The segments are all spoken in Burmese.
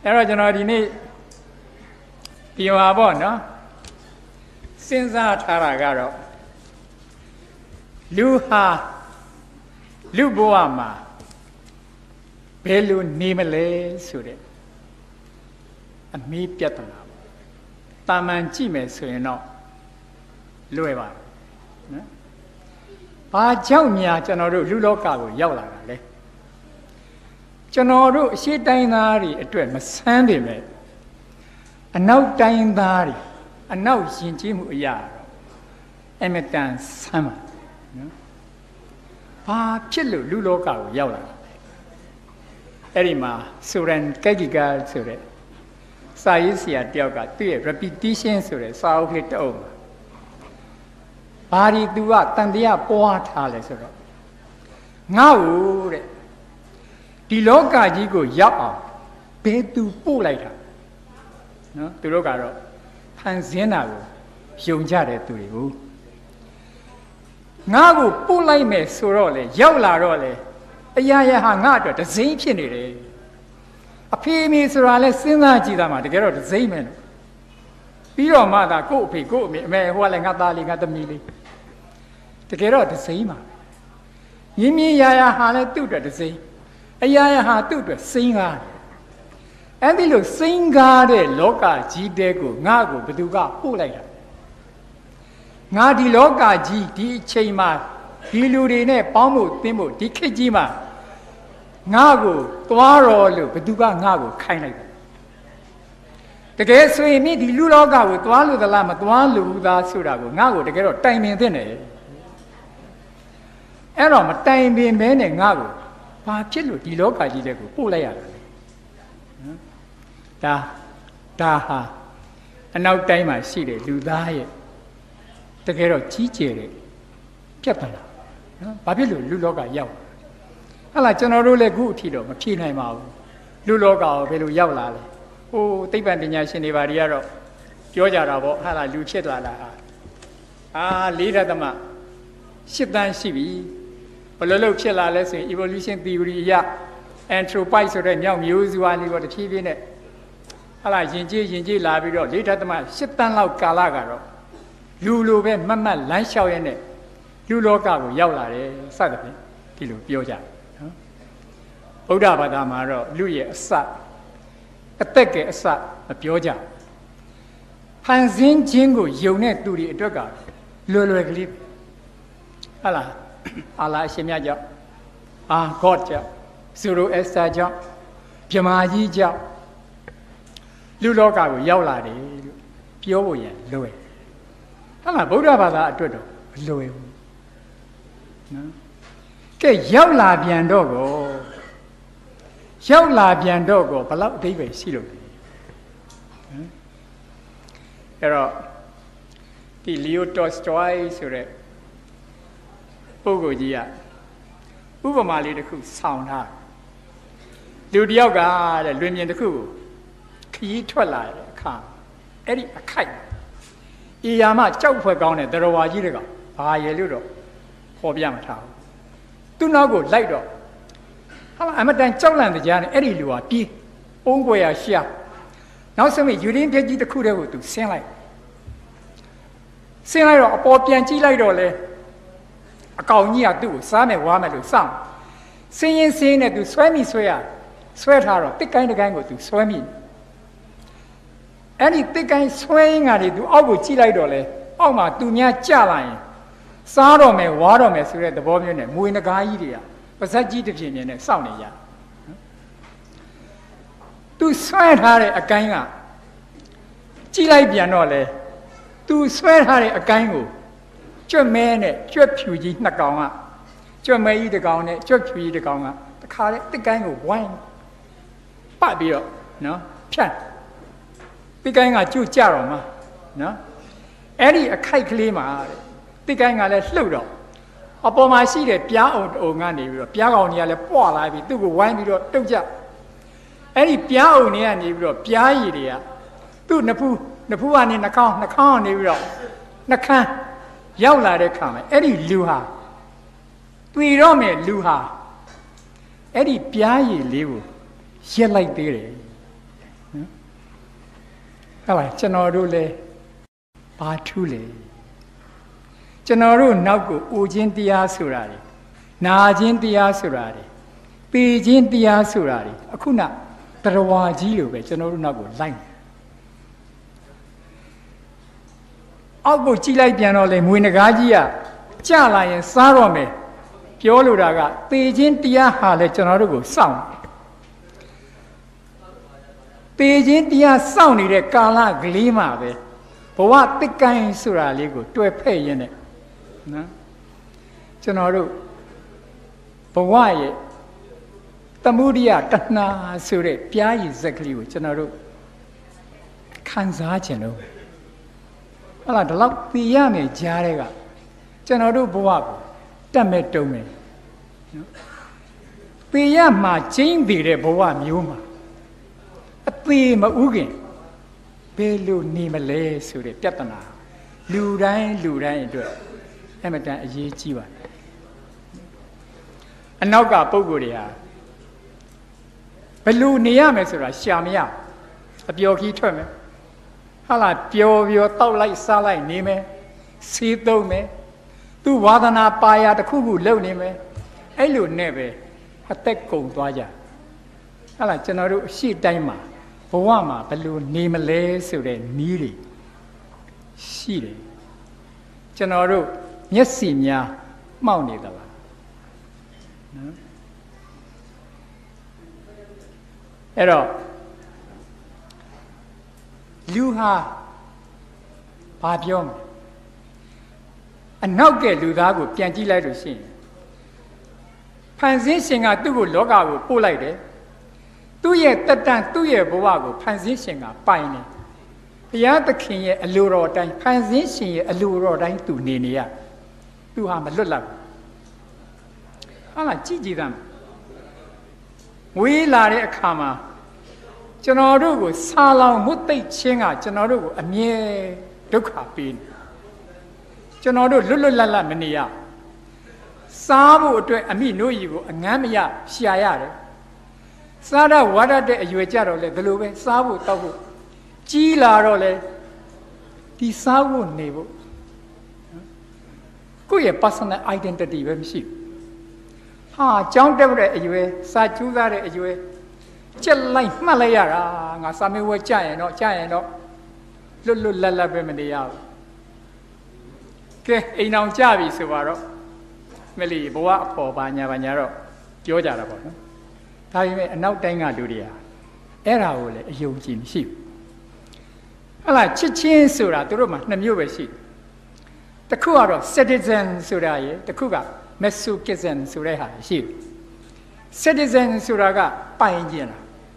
အဲ့တော့ကျွန်တော်ဒီနေ့ဒီမှာပေါ့နော်စဉ်းစားထားတာကတော့လူဟာလူဘဝမှာဘယ်လိုနေမလဲဆိုတဲ့အမေးပြတ်တာပေါ့တာမန်ကြည့်မယ်ဆိုရင်တော့လွယ်ပါတယ်နော်ဘာကြောင့်များကျွန်တော်တို့လူလောကကိုရောက်လာတာလဲကျွန်တော်တို့အရှိတိုင်းသားတွေအတွက်မဆန်းပေမဲ့အနောက်တိုင်းသားတွေအနောက်ယဉ်ကျေးမှုအရာတော့အမတန်ဆန်းပါနော်ဘာဖြစ်လို့လူလောကကိုရောက်လာတာလဲအဲ့ဒီမှာဆိုရန်ကက်ဂီကာဆိုတဲ့စာရေးဆရာတယောက်ကသူ့ရဲ့ repetition ဆိုတဲ့စာအုပ်လေးတစ်အုပ်မှာဘာဒီသူကတန်တရားပွားထားလဲဆိုတော့ငါ့ကိုတဲ့ဒီလောကကြီးကိုရောက်အောင်ဘယ်သူပို့လိုက်တာနော်သူတို့ကတော့ဖန်ဆင်းတာကိုယုံကြတဲ့သူတွေကိုငါ့ကိုပို့လိုက်မယ်ဆိုတော့လေရောက်လာတော့လေအရာရာဟာငါ့အတွက်ဒဇိမ့်ဖြစ်နေတယ်အဖေအမေဆိုတာလဲစဉ်းစားကြည့်တာမှတကယ်တော့ဒဇိမ့်မယ်လို့ပြီးတော့မှသာကို့အဖေကို့အမေအမေဟိုကလည်းငါသားလေးငါသမီးလေးတကယ်တော့ဒဇိမ့်ပါမြင်းမြင်းရာရာဟာလဲသူ့အတွက်ဒဇိမ့်အရာရာဟာသူ့အတွက်စိမ့်ကားအဲ့ဒီလိုစိမ့်ကားတဲ့လောကကြီးတဲကိုငါ့ကိုဘယ်သူကပို့လိုက်တာငါဒီလောကကြီးဒီအချိန်မှာဒီလူတွေနဲ့ပေါင်းဖို့သင်းဖို့ဒီခေတ်ကြီးမှာငါ့ကိုသွားတော်လို့ဘယ်သူကငါ့ကိုခိုင်းလိုက်တယ်တကယ်ဆိုရင်ဒီလူလောကကိုသွားလို့သလားမသွားလို့ဘူးသားဆိုတာကိုငါ့ကိုတကယ်တော့တိုင်ပင်သင့်တယ်အဲ့တော့မတိုင်ပင်မဲနဲ့ငါ့ကိုဘာဖြစ်လို့ဒီလောကကြီးတဲ့ကိုပို့လိုက်ရတာလဲနော်ဒါဟာအနောက်တိုင်းမှာရှိတဲ့လူသားရဲ့တကယ်တော့ကြီးကျယ်တဲ့ပြဿနာနော်ဘာဖြစ်လို့လူလောကရောက်ဟလာကျွန်တော်တို့လည်းခုအထိတော့မဖြေနိုင်ပါဘူးလူလောကကိုဘယ်လိုရောက်လာလဲဟိုသိပ္ပံပညာရှင်တွေဘာတွေကတော့ပြောကြတာပေါ့ဟလာလူဖြစ်လာတာ4.8 သန်းရှိပြီဘယ်လိုလုပ်ဖြစ်လာလဲဆိုရင် evolution theory အရ anthropoid ဆိုတဲ့မြောက်မျိုးစုအားလေးပေါ့တဖြည်းဖြည်းနဲ့ဟလာယဉ်ကျေးလာပြီးတော့4.8 သန်းလောက်ကာလကတော့လူလိုပဲမတ်လမ်းလျှောက်ရတဲ့လူလောကကိုရောက်လာတယ်စသဖြင့်ဒီလိုပြောကြနော်ဗုဒ္ဓဘာသာမှာတော့လူရဲ့အသက်ကအစမပြောကြဖန်ဆင်းခြင်းကိုယုံတဲ့သူတွေအတွက်ကလွယ်ကလေးဟာလားအာလာအရှင်မြတ်ကြောင့်God ကြောင့်ဇီရိုအက်စတာကြောင့်မြမာကြီးကြောင့်လူလောကကိုရောက်လာတယ်လို့ပြောဖို့ရလွယ်ဟာလားဗုဒ္ဓဘာသာအတွက်တော့မလွယ်ဘူးနော်ကဲရောက်လာပြန်တော့ကိုဘယ်လောက်အဓိပ္ပာယ်ရှိလို့လဲအဲ့တော့ဒီလီယိုတော်စတိုင်ဆိုတဲ့ပုဂ္ဂိုလ်ကြီးကဥပမာလေးတစ်ခုဆောင်းထားလူတယောက်ကတဲ့လွင်ပြင်တစ်ခုကိုခရီးထွက်လာတဲ့အခါအဲ့ဒီအခိုက်အီယာမကြောက်ဖွယ်ကောင်းတဲ့တရဝါကြီးတွေကဘာရယ်လို့တော့ခေါ်ပြမထားဘူးသူ့နောက်ကိုလိုက်တော့ဟာအမတန်ကြောက်လန့်တဲ့ကြားနဲ့အဲ့ဒီလူဟာပြေးအုံးကွယ်ရရှာနောက်ဆုံးယူရင်းပြက်ကြီးတစ်ခုတည်းကိုသူဆင်းလိုက်တော့အပေါ်ပြန်ကြည့်လိုက်တော့လေအကောင်ကြီးကသူ့ကိုစားမယ်ဝါမယ်လို့စောင့်ဆင်းရင်နဲ့သူဆွဲထားတော့တစ်ကိုင်းတစ်ကိုင်းကိုသူဆွဲမိအဲ့ဒီတစ်ကိုင်းဆွဲရင်းကနေသူအောက်ကိုကြည့်လိုက်တော့လေအောက်မှာသူများကြလာရင်စားတော့မယ်ဝါတော့မယ်ဆိုတဲ့သဘောမျိုးနဲ့မွေးနဂါးကြီးတွေကပါဇက်ကြီးတစ်ပြင်းပြင်းနဲ့စောင့်နေရသူဆွဲထားတဲ့အကိုင်းကကြည့်လိုက်ပြန်တော့လေသူဆွဲထားတဲ့အကိုင်းကိုကြွက်မဲနဲ့ကြွက်ဖြူကြီးနှစ်ကောင်ကကြွက်မဲကြီးတစ်ကောင်နဲ့ကြွက်ဖြူကြီးတစ်ကောင်ကတခါလေတစ်ကိုင်းကိုဝိုင်းပတ်ပြီးတော့နော်ဖြတ်တစ်ကိုင်းကကျွတ်ကြတော့မှာနော်အဲ့ဒီအခိုက်ကလေးမှာတစ်ကိုင်းကလည်းလှုပ်တော့အပေါ်မှာရှိတဲ့ပြားအုံကနေပြီးတော့ပြားကောင်တွေကလည်းပွာလာပြီးသူ့ကိုဝိုင်းပြီးတော့တုတ်ကြအဲ့ဒီပြားအုံတွေကနေပြီးတော့ပြားရည်တွေကသူ့နှစ်ဖူးကနေနှာခေါင်းကနေပြီးတော့နှခမ်းရောက်လာတဲ့ခါမှာအဲ့ဒီလူဟာတွေ့တော့မယ်လူဟာအဲ့ဒီပြားရည်လေးကိုရက်လိုက်သေးတယ်ဟုတ်ပါကျွန်တော်တို့လည်းဘာထူးလဲကျွန်တော်တို့နောက်ကိုအိုခြင်းတရားဆိုတာလေနာခြင်းတရားဆိုတာလေပေခြင်းတရားဆိုတာလေအခုနတရားဝါကြီးလိုပဲကျွန်တော်တို့နောက်ကိုလိုက်အောက်ကိုကြည့်လိုက်ပြန်တော့လေမွေနဂါးကြီးကကြလာရင်စားတော့မယ်ပြောလိုတာကပေခြင်းတရားဟာလေကျွန်တော်တို့ကိုစောင့်ပေခြင်းတရားစောင့်နေတဲ့ကာလကလေးမှာပဲဘဝတစ်ကိုင်းဆိုတာလေးကိုတွေ့ဖက်ရင်းနဲ့နော်ကျွန်တော်တို့ဘဝရဲ့သမုဒိယတဏှာဆိုတဲ့ပြားရည်ဇက်ကလေးကိုကျွန်တော်တို့ခံစားခြင်းလို့ဟုတ်လားဒီလောက်သိရမယ်ကြားတဲ့ကကျွန်တော်တို့ဘဝကိုတတ်မဲ့တုံးမယ်နော်သိရမှာချင်းသေးတဲ့ဘဝမျိုးမှာအသေးမဥခင်ဘယ်လိုနေမလဲဆိုတဲ့ပြဿနာလူတိုင်းအတွက်အမတန်အရေးကြီးပါတယ်အနောက်ကပုံကိုယ်တွေဟာဘယ်လိုနေရမယ်ဆိုတာရှာမရအပျော်ခီးထွက်မယ်ဟာလားပျော်တောက်လိုက်စားလိုက်နေမယ်စီးသုံးမယ်သူ့ဝါသနာပါရတစ်ခုခုလုပ်နေမယ်အဲ့လိုနဲ့ပဲအသက်ကုန်သွားကြဟာလားကျွန်တော်တို့အရှိတိုင်းမှာဘဝမှာဘယ်လိုနေမလဲဆိုတဲ့နည်းတွေရှိတယ်ကျွန်တော်တို့မျက်စိများမှောက်နေသလားနော်အဲ့တော့လူဟာဘာပြောမလဲအနောက်ကလူသားကိုပြန်ကြည့်လိုက်လို့ရှိရင်ဖန်ဆင်းရှင်ကသူ့ကိုလောကကိုပို့လိုက်တယ်သူ့ရဲ့တက်တန်သူ့ရဲ့ဘဝကိုဖန်ဆင်းရှင်ကပိုင်တယ်ဘုရားသခင်ရဲ့အလိုတော်တိုင်းဖန်ဆင်းရှင်ရဲ့အလိုတော်တိုင်းသူနေရသူဟာမလွတ်လပ်ဘူးဟာလားကြည်သားဝေးလာတဲ့အခါမှာကျွန်တော်တို့ကိုဆာလောင်မွတ်သိပ်ခြင်းကကျွန်တော်တို့ကိုအမြဲဒုက္ခပေးနေကျွန်တော်တို့လွတ်လပ်မနေရစားဖို့အတွက်အမိနို့ရီကိုအငမ်းမရရှာရတယ်စားတော့ဝါဒတဲ့အရွယ်ကြတော့လေဘယ်လိုပဲစားဖို့တောက်ဖို့ကြီးလာတော့လေဒီစားဖို့နေဖို့ကိုယ့်ရဲ့ personal identity ပဲမရှိဘူးဟာကြောင်းတက်တဲ့အရွယ်စာကျူးသားတဲ့အရွယ်ကြက်လိုက်မှတ်လိုက်ရတာငါစာမေးပွဲကြာရင်တော့လွတ်လပ်ပဲမနေရဘူးကဲအိမ်အောင်ကြပြီဆိုတော့မလီဘဝအဖို့ပါညာတော့ပြောကြတာပေါ့နော်ဒါပေမဲ့အနောက်တိုင်းကလူတွေဟာအဲ့ဒါကိုလည်းအယုံကြည်မရှိဘူးဟလာချစ်ချင်းဆိုတာသူတို့မှာနှစ်မျိုးပဲရှိတယ်တစ်ခုကတော့ citizen ဆိုတာရယ်တစ်ခုက masochism ဆိုတဲ့ဟာရှိတယ် citizen ဆိုတာကပိုင်ကျင်တာ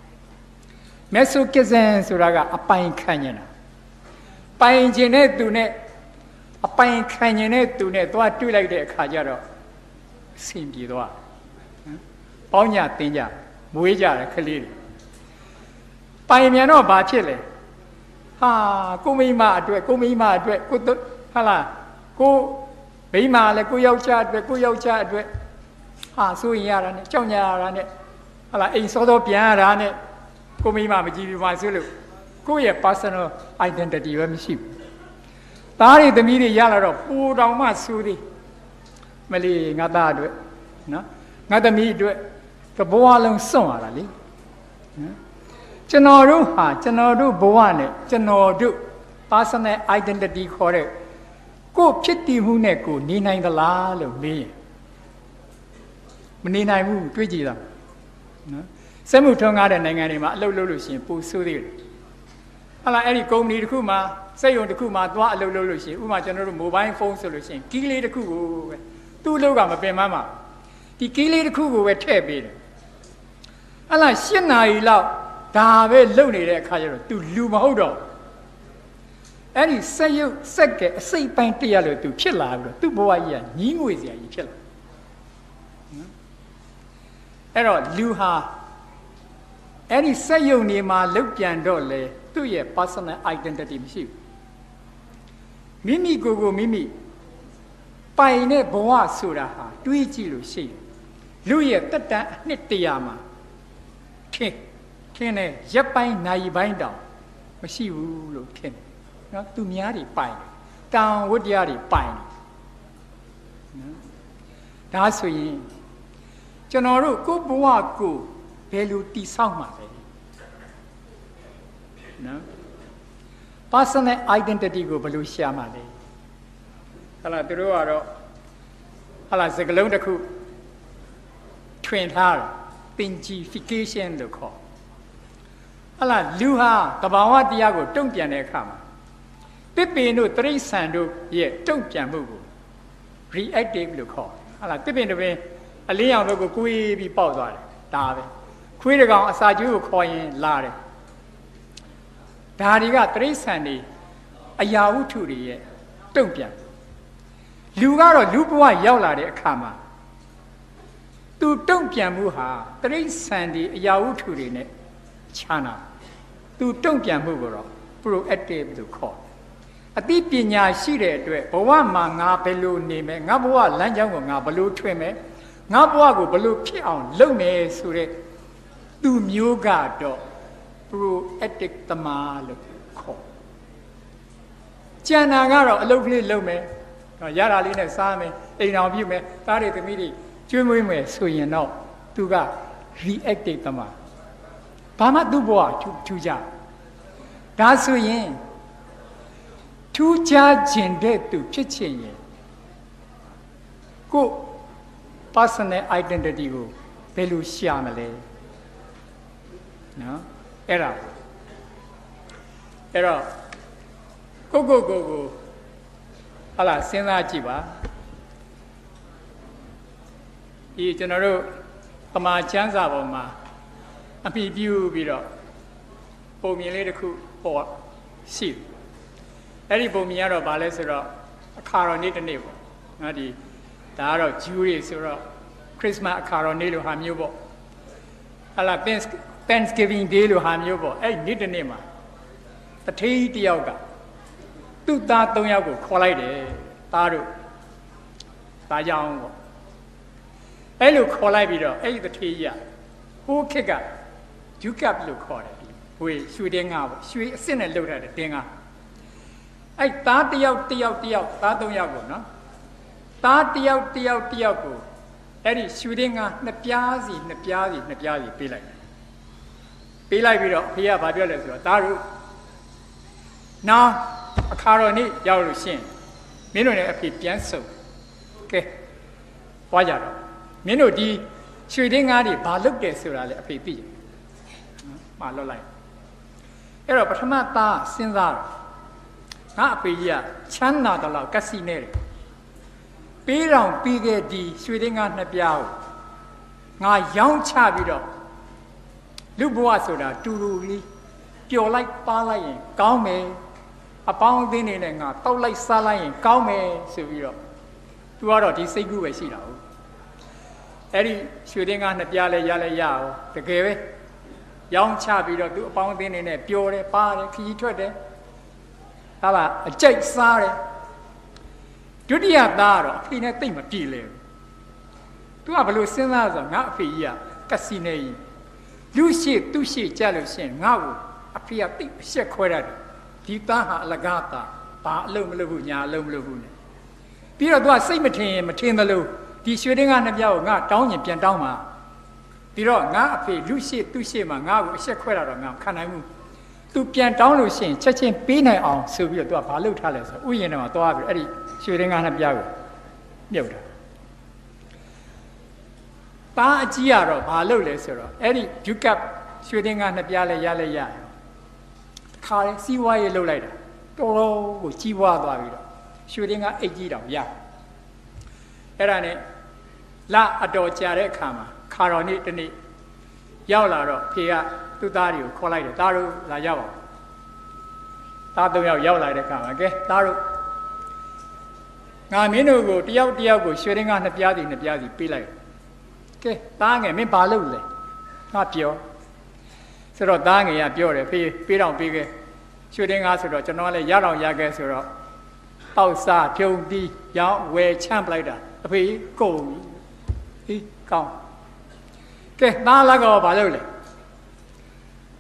masochism ဆိုတာကအပိုင်ခံကျင်တာပိုင်ကျင်တဲ့သူနဲ့အပိုင်ခံကျင်တဲ့သူနဲ့သွားတွေ့လိုက်တဲ့အခါကျတော့အဆင်ပြေသွားပေါင်းညတင်းကြမွေးကြတယ်ခလေးတွေပိုင်မြန်တော့ဘာဖြစ်လဲဟာကိုမိမအတွက်ကိုဟာလားကိုမိမလည်းကိုယောက်ျားအတွက်ဟာဆိုရင်ရတာနဲ့ကြောက်ညာရတာနဲ့ဟာလားအိမ်စောစောပြန်ရတာနဲ့ကိုမိမမကြည့်ဘူးမှဆိုလို့ကိုယ့်ရဲ့ personal identity ပဲမရှိဘူးသားတွေသမီးတွေရလာတော့ပူတောင်မှစူးသည်မလီငါသားအတွက်နော်ငါသမီးအတွက်တဘဝလုံးစွန့်ရတာလေနော်ကျွန်တော်တို့ဘဝနဲ့ကျွန်တော်တို့ personal identity ခေါ်တဲ့ကိုဖြစ်တည်မှုနဲ့ကိုနေနိုင်သလားလို့မေးရင်မနေနိုင်ဘူးတွေးကြည့်တာနော်စက်မှုထွန်းကားတဲ့နိုင်ငံတွေမှာအလုပ်လုပ်လို့ရှိရင်ပူဆိုးသေးတယ်ဟာလားအဲ့ဒီကုမ္ပဏီတစ်ခုမှာစက်ရုံတစ်ခုမှာသွားအလုပ်လုပ်လို့ရှိရင်ဥပမာကျွန်တော်တို့ mobile phone ဆိုလို့ရှိရင်ကီးလေးတစ်ခုကိုပဲသူ့အလုပ်ကမပင်ပန်းပါဒီကီးလေးတစ်ခုကိုပဲထည့်ပေးတယ်ဟာလား8 နာရီလောက်ဒါပဲလုပ်နေတဲ့အခါကျတော့ तू လူမဟုတ်တော့အဲ့ဒီစက်ရုပ်စက်ကဲအစိတ်ပိုင်းတရားလို့ तू ဖြစ်လာပြီးတော့ သူ့ဘဝကြီးကညီးငွေစရာကြီးဖြစ်လာအဲ့တော့လူဟာအဲ့ဒီစက်ရုံနေမှာလုတ်ပြန်တော့လေသူ့ရဲ့ personal identity မရှိဘူးမိမိကိုယ်မိမိပိုင်တဲ့ဘဝဆိုတာဟာတွေးကြည့်လို့ရှိတယ်လူရဲ့တက်တန်အနှစ်တရာမှာခင်းနဲ့ရက်ပိုင်းနိုင်ပိုင်းတောင်မရှိဘူးလို့ထင်တယ်နော်သူများတွေပိုင်တောင်ဝတ္တရားတွေပိုင်နော်ဒါဆိုရင်ကျွန်တော်တို့ကိုယ်ဘဝကိုဘယ်လိုတည်ဆောက်မှာလဲနော် personal identity ကိုဘယ်လိုရှာမှာလဲဟလာသူတို့ကတော့ဟလာစကလုံးတစ်ခုထွင်ထားတယ် thingification လို့ခေါ်ဟလာလူဟာတဘာဝတရားကိုတုံ့ပြန်တဲ့အခါမှာပစ်ပင်တို့တိရစ္ဆာန်တို့ရဲ့တုံ့ပြန်မှုကို reactive လို့ခေါ်ဟလာပစ်ပင်တို့ပင်အလင်းရောင်တို့ကိုကိုယ်ပြီးပေါက်သွားတယ်ဒါပဲခွေးတကောင်အစာကျွေးကိုခေါ်ရင်လာတယ်ဒါတွေကတိရစ္ဆာန်တွေအရာဝတ္ထုတွေရဲ့တုံ့ပြန်လူကတော့လူဘဝရောက်လာတဲ့အခါမှာသူတုံ့ပြန်မှုဟာတိရစ္ဆာန်တွေအရာဝတ္ထုတွေနဲ့ခြားနာသူတုံ့ပြန်မှုကိုတော့ proactive လို့ခေါ်အသိပညာရှိတဲ့အတွက်ဘဝမှာငါဘယ်လိုနေမယ်ငါဘဝလမ်းကြောင်းကိုငါဘယ်လိုထွင်မယ်ငါဘဝကိုဘယ်လိုဖြစ်အောင်လုပ်မယ်ဆိုတဲ့သူမျိုးကတော့ proactive တမာလို့ခေါ်ကျန်တာကတော့အလုပ်ကလေးလုပ်မယ်ရတာလေးနဲ့စားမယ်အိမ်အောင်ပြုမယ်သားတွေသမီးတွေကျွေးမွေးမယ်ဆိုရင်တော့သူက reactive တမာဘာမှသူ့ဘဝထူးကြဒါဆိုရင်ထူးခြားခြင်းတဲ့သူဖြစ်ခြင်းရင်ကို personal identity ကိုဘယ်လိုရှာမလဲနော်အဲ့တော့ကိုဟာလာစဉ်းစားကြည့်ပါဒီကျွန်တော်တို့ပမာချမ်းစာပေါ်မှာအပြည့်ပြုပြီးတော့ပုံမြင်လေးတစ်ခုပေါ်ရှိတယ်အဲ့ဒီပုံမြင်ကတော့ဗာလဲဆိုတော့အခါတော်နေ့တစ်နေ့ပေါ့ငါဒီဒါကတော့ဂျူးတွေဆိုတော့ခရစ်စမတ်အခါတော်နေ့လိုဟာမျိုးပေါ့ဟာလာ Thanksgiving Day လိုဟာမျိုးပေါ့အဲ့နေ့တစ်နေ့မှာတထေးတယောက်ကသူ့သား၃ယောက်ကိုခေါ်လိုက်တယ်သားတို့သားကြောင်ပေါ့အဲ့လိုခေါ်လိုက်ပြီးတော့အဲ့ဒီတထေးကြီးကဟိုးခက်ကဂျူကပ်လို့ခေါ်တယ်ဝေရွှေတင်းငါပေါ့ရွှေအစ်စ်နဲ့လှုပ်ထားတဲ့တင်းငါအဲ့သားတယောက်သား၃ယောက်ကိုနော်သားတယောက်ကိုအဲ့ဒီရွှေတင်းငါနှစ်ပြားစီပေးလိုက်ပြီးတော့ဖေကဘာပြောလဲဆိုတော့သားတို့နောင်အခါတော်နေ့ရောက်လို့ရှင်းမင်းတို့နဲ့အဖေပြန်ဆုံကဲသွားကြတော့မင်းတို့ဒီရွှေတင်းငါတွေဘာလုပ်တယ်ဆိုတာလေအဖေသိတယ်မလွတ်လိုက်အဲ့တော့ပထမသားစဉ်းစားတော့ငါအဖေကြီးကချမ်းသာတော့ကက်စီနဲတယ်ပေးတော်ပြီးခဲ့ဒီရွှေတင်းငါနှစ်ပြားကိုငါရောင်းချပြီးတော့လူဘဝဆိုတာတူတူလေးပျော်လိုက်ပါလိုက်ရင်ကောင်းမယ်အပေါင်းအသင်းတွေနဲ့ငါတောက်လိုက်စားလိုက်ရင်ကောင်းမယ်ဆိုပြီးတော့သူကတော့ဒီစိတ်ကူးပဲရှိတာဟုတ်အဲ့ဒီရွှေတင်းငါနှစ်ပြားလဲရအောင်တကယ်ပဲရောင်းချပြီးတော့သူအပေါင်းအသင်းတွေနဲ့ပျော်တယ်ပါတယ်ခရီးထွက်တယ်ဟာလားအကြိတ်စားတယ်ဒုတိယသားကတော့အဖေနဲ့တိတ်မပြေလဲဘူးသူကဘလို့စဉ်းစားဆိုငါအဖေကြီးကကက်စီနဲကြီးလူရှိသူရှိကြလို့ရှင်ငါ့ကိုအဖေကတိတ်အရှက်ခွဲရတယ်ဒီသားဟာအလကားသားဘာအလုပ်မလုပ်ဘူးညာအလုပ်မလုပ်ဘူး ਨੇ ပြီးတော့သူကစိတ်မထင်သလိုဒီရွှေတင်းကနှစ်ပြားကိုငါတောင်းရင်ပြန်တောင်းမှာပြီးတော့ငါအဖေလူရှိသူရှိမှာငါ့ကိုအရှက်ခွဲတာတော့ငါခံနိုင်ဘူးသူပြန်တောင်းလို့ရှိရင်ချက်ချင်းပေးနိုင်အောင်ဆိုပြီးတော့သူကဘာလုပ်ထားလဲဆိုဥယျာဉ်ထဲမှာသွားပြီးအဲ့ဒီရွှေတင်းကနှစ်ပြားကိုမြုပ်တာသားအကြီးကတော့ဘာလုပ်လဲဆိုတော့အဲ့ဒီဂျူကပ်ရွှေတင်းကနှစ်ပြားလဲရခါရဲစီးဝါးရေးလုပ်လိုက်တာတော်တော်ကိုကြီးပွားသွားပြီးတော့ရွှေတင်းကအိတ်ကြီးတောင်ရအဲ့ဒါနဲ့လအတော်ကြာတဲ့အခါမှာခါတော်နေ့တစ်နေ့ရောက်လာတော့ဖေကသူ့သားတွေကိုခေါ်လိုက်တယ်သားတို့လာကြပါဦးသား၃ယောက်ရောက်လာတဲ့အခါမှာကဲသားတို့ငါမင်းတို့ကိုတယောက်ကိုရွှေတင်းကနှစ်ပြားစီပေးလိုက်ကဲသားငယ်မင်းဘာလုပ်လဲငါပြောဆိုတော့သားငယ်ကပြောတယ်ဖေးပေးတော့ပေးခဲ့ရွှေတင်းကားဆိုတော့ကျွန်တော်ကလည်းရတော့ရခဲ့ဆိုတော့တောက်စားဖြုံတီးရောင်းဝယ်ချမ်းပလိုက်တာအဖေကုန်ပြီဟေးကောင်းကဲသားလာကောဘာလုပ်လဲ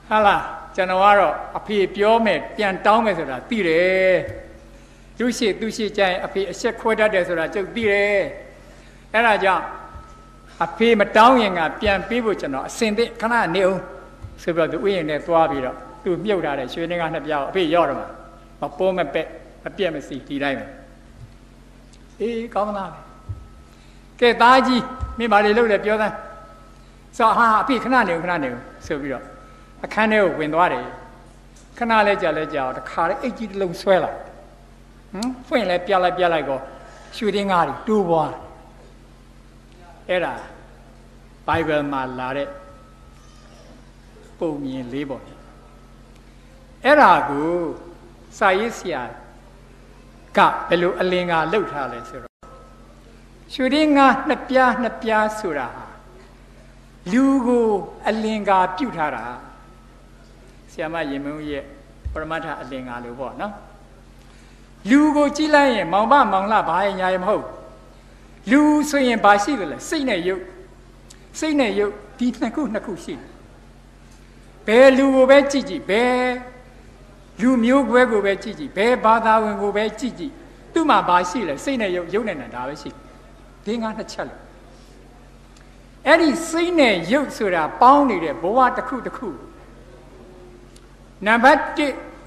ဟာလားကျွန်တော်ကတော့အဖေပြောမယ်ပြန်တောင်းမယ်ဆိုတာသိတယ်သူရှိကြရင်အဖေအဆက်ခွဲတတ်တယ်ဆိုတာကျုပ်သိတယ်အဲ့ဒါကြောင့်အဖေမတောင်းရင်ကပြန်ပေးဖို့ကျွန်တော်အစင်သင့်ခဏနေအောင်ဆိုပြီးတော့သူဥယျာဉ်နဲ့သွားပြီးတော့သူမြုပ်ထားတဲ့ရွှေနှင်းကနှစ်ပြားကိုအဖေရော့တော့မှာမပိုးမပက်မပြက်မစီဒီတိုင်းပဲအေးကောင်းသလားကဲသားကြီးမင်းဘာတွေလုပ်လဲပြောသမ်းဆိုဟာအဖေခဏနေဆိုပြီးတော့အခန်းထဲကိုဝင်သွားတယ်ခဏလဲကြာတခါလေအိတ်ကြီးတစ်လုံးဆွဲလာဖွင့်လဲပြလိုက်ကောရွှေတင်းကားတွေတိုးပွားအဲ့ဒါ Bible မှာလာတဲ့ပုံမြင်လေးပေါ့အဲ့ဒါကိုစာရေးဆရာကဘယ်လိုအလင်္ကာလှုပ်ထားလဲဆိုတော့ရွှေတင်းကားနှစ်ပြားဆိုတာလူကိုအလင်္ကာပြုတ်ထားတာဆရာမရင်မုံရဲ့ပရမတ္ထအလင်္ကာလို့ပေါ့နော်လူကိုကြည့်လိုက်ရင်မောင်လှဘာရင်ညာရမဟုတ်လူဆိုရင်ဘာရှိတယ်လဲစိတ်နဲ့ရုပ်ဒီနှစ်ခုရှိတယ်ဘယ်လူကိုပဲကြည့်ဘယ်လူမျိုးကွဲကိုပဲကြည့်ဘယ်ဘာသာဝင်ကိုပဲကြည့်သူ့မှာဘာရှိလဲစိတ်နဲ့ရုပ်နဲ့နာဒါပဲရှိဒီငါနှစ်ချက်လို့အဲ့ဒီစိတ်နဲ့ရုပ်ဆိုတာပေါင်းနေတဲ့ဘဝတစ်ခုနံပါတ်1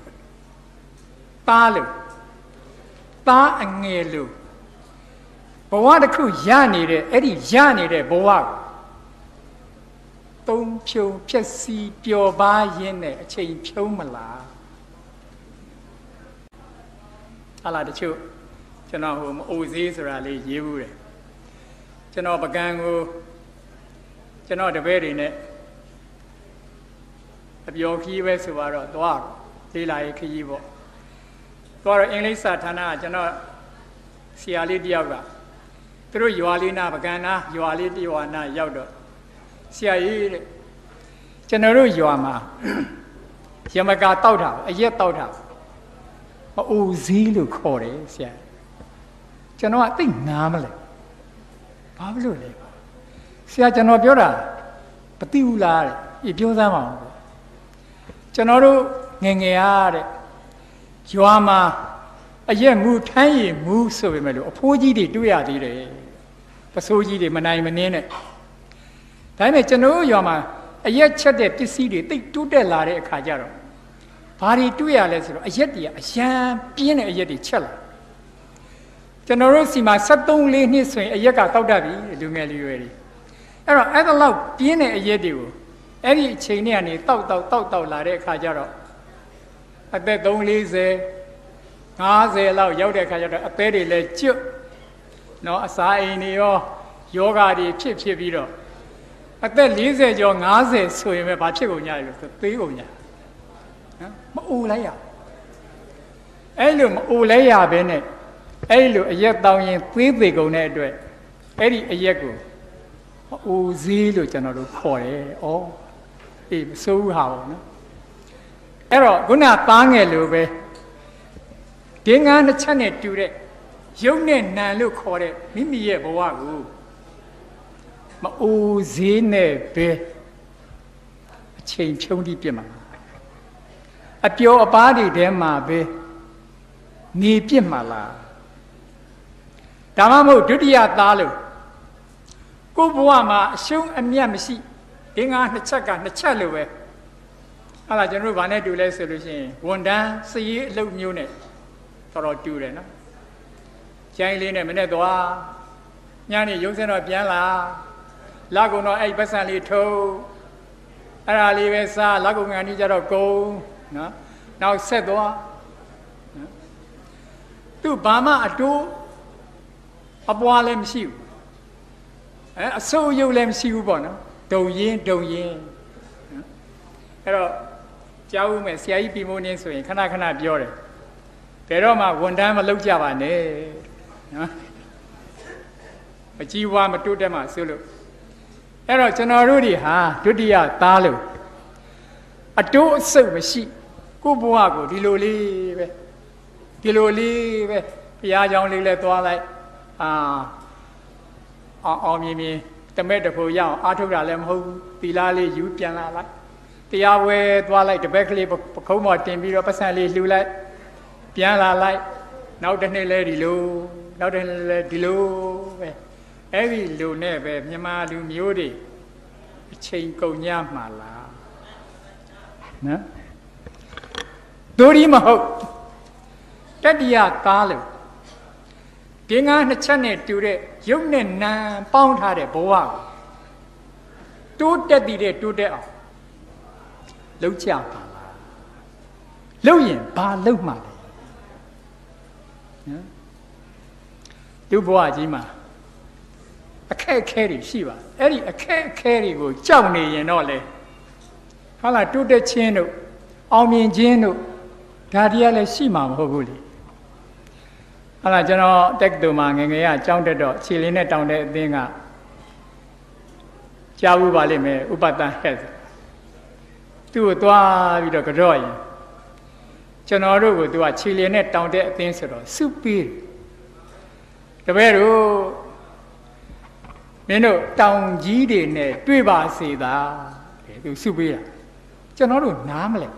သားအငယ်လို့ဘဝတစ်ခုရနေတဲ့အဲ့ဒီရနေတဲ့ဘဝကိုသုံးဖြုံဖြက်စီးပျော်ပါရင်းနဲ့အချိန်ဖြုံးမလားဟာလားတချို့ကျွန်တော်မအိုသေးဆိုတာလေးရေးဘူးတယ်ကျွန်တော်ပကံကိုကျွန်တော်တပည့်တွေနဲ့အပျော်ခီးပဲဆိုတော့သွားလေးလာရေးခရီးပေါ့သွားတော့အင်္ဂလိပ်စာဌာနကကျွန်တော်ဆရာလေးတယောက်ကသူတို့ရွာလေးနာပကံနာရွာလေးတရွာနာရောက်တော့ဆရာကြီးတဲ့ကျွန်တော်တို့ရွာမှာရမကာတောက်တာအရက်တောက်တာမအိုစည်းလို့ခေါ်တယ်ဆရာကျွန်တော်ကသိနားမလဲဘာလို့လဲဆရာကျွန်တော်ပြောတာမသိဘူးလားတဲ့ပြောစမ်းပါဦးကျွန်တော်တို့ငယ်ရတဲ့ရွာမှာအရက်မူထမ်းရည်မူဆိုပေမဲ့လို့အဖိုးကြီးတွေတွေ့ရသေးတယ်ပစိုးကြီးတွေမနိုင်မနှင်းနဲ့ဒါပေမဲ့ကျွန်တော်ရွာမှာအရက်ချက်တဲ့ပစ္စည်းတွေတိတ်တိုးတက်လာတဲ့အခါကျတော့ဘာတွေတွေ့ရလဲဆိုတော့အရက်တွေကအရန်ပြင်းတဲ့အရက်တွေချက်လာကျွန်တော်တို့စီမှာ73လေးနှစ်ဆိုရင်အရက်ကတောက်တတ်ပြီလူငယ်လူရွယ်တွေအဲ့တော့အဲ့ဒါလောက်ပြင်းတဲ့အရက်တွေကိုအဲ့ဒီအချိန်နဲ့ကနေတောက်လာတဲ့အခါကျတော့အသက်340 50လောက်ရောက်တဲ့အခါကျတော့အသေးတွေလည်းကျွတ်နော်အစာအိမ်တွေရောယောဂတွေဖြစ်ပြီးတော့အသက်40ကျော်50ဆိုရင်ပဲဘာဖြစ်ကုန်ကြလဲဆိုသေးကုန်ကြနော်မအိုလိုက်ရအဲ့လိုမအိုလိုက်ရဘဲနဲ့အဲ့လိုအရက်တောင်းရင်သေးကုန်တဲ့အတွက်အဲ့ဒီအရက်ကိုအိုစည်းလို့ကျွန်တော်တို့ခေါ်တယ်ဩအေးမစိုးဘူးဟာပေါ့နော်အဲ့တော့ခုနသားငယ်လိုပဲဒီငါးနှစ်ချက်နဲ့တူတဲ့ရုပ်နဲ့နာလို့ခေါ်တဲ့မိမိရဲ့ဘဝကိုမအိုစည်းနဲ့ပဲအချိန်ဖြုံးပြီးပြစ်မှာအပျော်အပါးတွေထဲမှာပဲနေပြစ်မှာလားဒါမှမဟုတ်ဒုတိယသားလို့ကိုယ်ဘဝမှာအရှုံးအမြတ်မရှိဒီငါးနှစ်ချက်ကနှစ်ချက်လိုပဲဟာလာကျွန်တော်တို့ဗာနဲ့တူလဲဆိုလို့ရှိရင်ဝန်တန်းစည်ရေးအလုပ်မျိုးနဲ့တော်တူတယ်နော်ကျိုင်းလေးနဲ့မနဲ့သွားညနေရုံးစင်းတော့ပြန်လာကုံတော့အဲ့ပတ်စံလေးထုတ်အဲ့ဒါလေးပဲစားလာကုံကနေကြတော့ကုံနော်နောက်ဆက်သွားနော်သူ့ဘာမှအတိုးအပွားလည်းမရှိဘူးအစိုးရုပ်လည်းမရှိဘူးပေါ့နော်ဒုံရင်အဲ့တော့ကြားဦးမယ်ဆရာကြီးပြီမိုးနေဆိုရင်ခဏပြောတယ်ဘယ်တော့မှဝန်တန်းမလုပ်ကြပါနဲ့နော်အကြီးဝါမတိုးတက်မှဆိုလို့အဲ့တော့ကျွန်တော်တို့တွေဟာဒုတိယသားလို့အတိုးအဆုပ်မရှိကိုယ့်ဘဝကိုဒီလိုလေးပဲဘုရားကြောင့်လေးလဲသွားလိုက်အောင်မြင်တမဲ့တဖို့ရအောင်အားထုတ်တာလည်းမဟုတ်ဘူးသီလလေးယူပြန်လာလိုက်တရားဝဲသွားလိုက်တပည့်ကလေးပခုံးပေါ်တင်ပြီးတော့ပတ်စံလေးလှူလိုက်ပြန်လာလိုက်နောက်တစ်နေ့လဲဒီလိုနောက်တစ်နေ့လဲဒီလိုပဲအဲ့ဒီလူနဲ့ပဲမြန်မာလူမျိုးတွေအချိန်ကုန်ညမှာလားနော်တို့ဒီမဟုတ်တတိယကားလို့ဒီငါနှစ်ချက်နဲ့တူတဲ့ရုပ်နဲ့နာမ်ပေါင်းထားတဲ့ဘဝကိုတိုးတက်တဲ့တိုးတက်အောင်လှုပ်ကြပါလားလှုပ်ရင်ဘာလှုပ်မှာလဲနော်ဒီဘဝကြီးမှာအခက်အခဲတွေရှိပါအဲ့ဒီအခက်အခဲတွေကိုကြောက်နေရင်တော့လေဟာလာတိုးတက်ခြင်းတို့အောင်မြင်ခြင်းတို့ဒါတွေကလည်းရှိမှာမဟုတ်ဘူးလေဟာလာကျွန်တော်တက္ကသိုလ်မှာငယ်ငယ်ကကျောင်းတက်တော့ခြေလေးနဲ့တောင်းတဲ့အသင်းကကြားဘူးပါလိမ့်မယ်ဥပတန်ဟဲ့သူ့ကိုသွားပြီးတော့ကြော့ရင်ကျွန်တော်တို့ကိုသူကခြေလေးနဲ့တောင်းတဲ့အသင်းဆိုတော့စုပေးတယ်တပည့်တို့မင်းတို့တောင်ကြီးတွေနဲ့တွေ့ပါစေသာသူစုပေးတာကျွန်တော်တို့နားမလဲ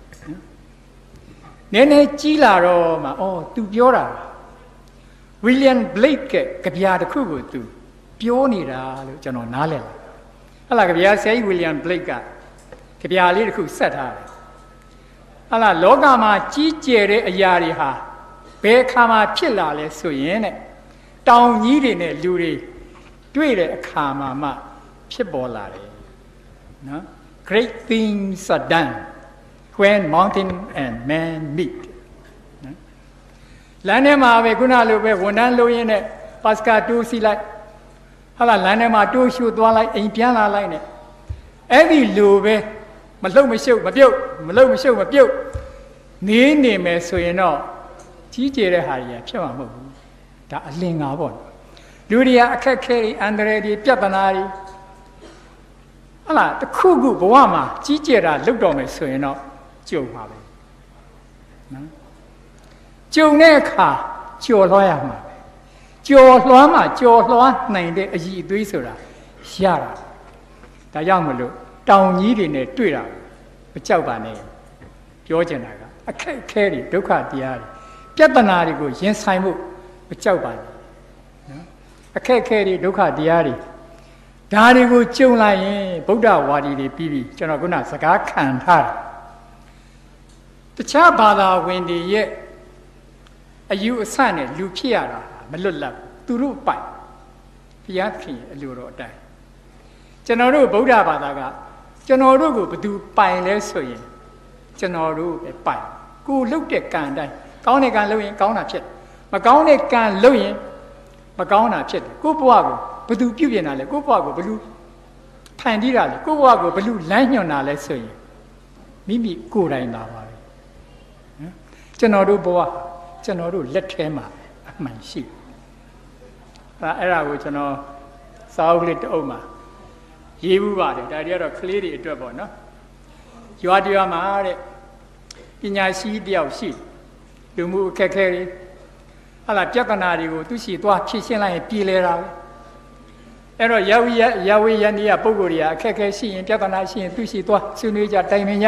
နည်းနည်းကြီးလာတော့မှအော်သူပြောတာဝီလျံဘလိတ်ကကြပြာတစ်ခုကိုသူပြောနေတာလို့ကျွန်တော်နားလဲလာဟလာကြပြာဆရာကြီးဝီလျံဘလိတ်ကကြပြာလေးတစ်ခုဆက်ထားတယ်ဟလာလောကမှာကြီးကျယ်တဲ့အရာတွေဟာဘယ်အခါမှာဖြစ်လာလဲဆိုရင်တဲ့တောင်ကြီးတွေနဲ့လူတွေတွေ့တဲ့အခါမှာမှဖြစ်ပေါ်လာတယ်နော် Great things are done when mountain and man meet နော်လမ်းထဲမှာပဲခုနလိုပဲဝန်ထမ်းလုပ်ရင်းနဲ့ပတ်စကာတိုးစီလိုက်ဟာလာလမ်းထဲမှာတိုးရှူသွားလိုက်အိမ်ပြန်လာလိုက်နဲ့အဲ့ဒီလိုပဲမလှုပ်မရှုပ်မပြုတ်မလှုပ်မရှုပ်မပြုတ်နေမယ်ဆိုရင်တော့ကြီးကျယ်တဲ့ဟာတွေဖြစ်မှာမဟုတ်ဘူးဒါအလင်ငါပေါ့လူတွေကအခက်ခဲတွေအန္တရာယ်တွေပြဿနာတွေဟလာတခုခုဘဝမှာကြီးကျယ်တာလုပ်တော့မယ်ဆိုရင်တော့ကြုံမှာပဲနော်ကြုံတဲ့အခါကြော်လွှားရမှာပဲကြော်လွှားမှကြော်လွှားနိုင်တဲ့အည်အသွေးဆိုတာရတာဒါကြောင့်မလို့တောင်ကြီးတွေနဲ့တွေ့တာမကြောက်ပါနဲ့ပြောချင်တာကအခက်အခဲတွေဒုက္ခတရားတွေပြဿနာတွေကိုရင်ဆိုင်မှုမကြောက်ပါနဲ့အခက်အခဲတွေဒုက္ခတရားတွေဒါတွေကိုကြုံလိုက်ရင်ဗုဒ္ဓဝါဒီတွေပြီးကျွန်တော်ခုနစကားခံထားတာတခြားဘာသာဝင်တွေရဲ့အယူအဆနဲ့လူဖြစ်ရတာမလွတ်လပ်သူတို့ပိုင်ဘုရားခင်အလိုတော်အတိုင်းကျွန်တော်တို့ဗုဒ္ဓဘာသာကကျွန်တော်တို့ကိုဘယ်သူပိုင်လဲဆိုရင်ကျွန်တော်တို့ပဲပိုင်ကိုလှုပ်တဲ့ကံအတိုင်းကောင်းတဲ့ကံလှုပ်ရင်ကောင်းတာဖြစ်မကောင်းတဲ့ကံလှုပ်ရင်မကောင်းတာဖြစ်တယ်ကိုယ့်ဘဝကိုဘယ်သူပြုပြင်တာလဲကိုယ့်ဘဝကိုဘယ်လူဖန်တီးတာလဲကိုယ့်ဘဝကိုဘယ်လူလမ်းညွှန်တာလဲဆိုရင်မိမိကိုယ်တိုင်သာပါပဲနော်ကျွန်တော်တို့ဘဝကျွန်တော်တို့လက်ထဲမှာအမှန်ရှိအဲ့ဒါကိုကျွန်တော်စာအုပ်လေးတစ်အုပ်မှာရေးဘူးပါတယ်ဒါတွေကတော့ကလေးတွေအတွက်ပေါ့နော်ရွာတရားမှာတဲ့ပညာရှိတယောက်ရှိလူမှုအခက်အခဲတွေဟာလာပြဿနာတွေကိုသူရှိသွားဖြေရှင်းလိုက်ရင်ပြည်လဲတာပဲအဲ့တော့ယာဝေယန္တိယပုဂ္ဂိုလ်တွေကအခက်အခဲရှိရင်ပြဿနာရှိရင်သူရှိသွားဆွေးနွေးကြတိုင်ပင်ကြ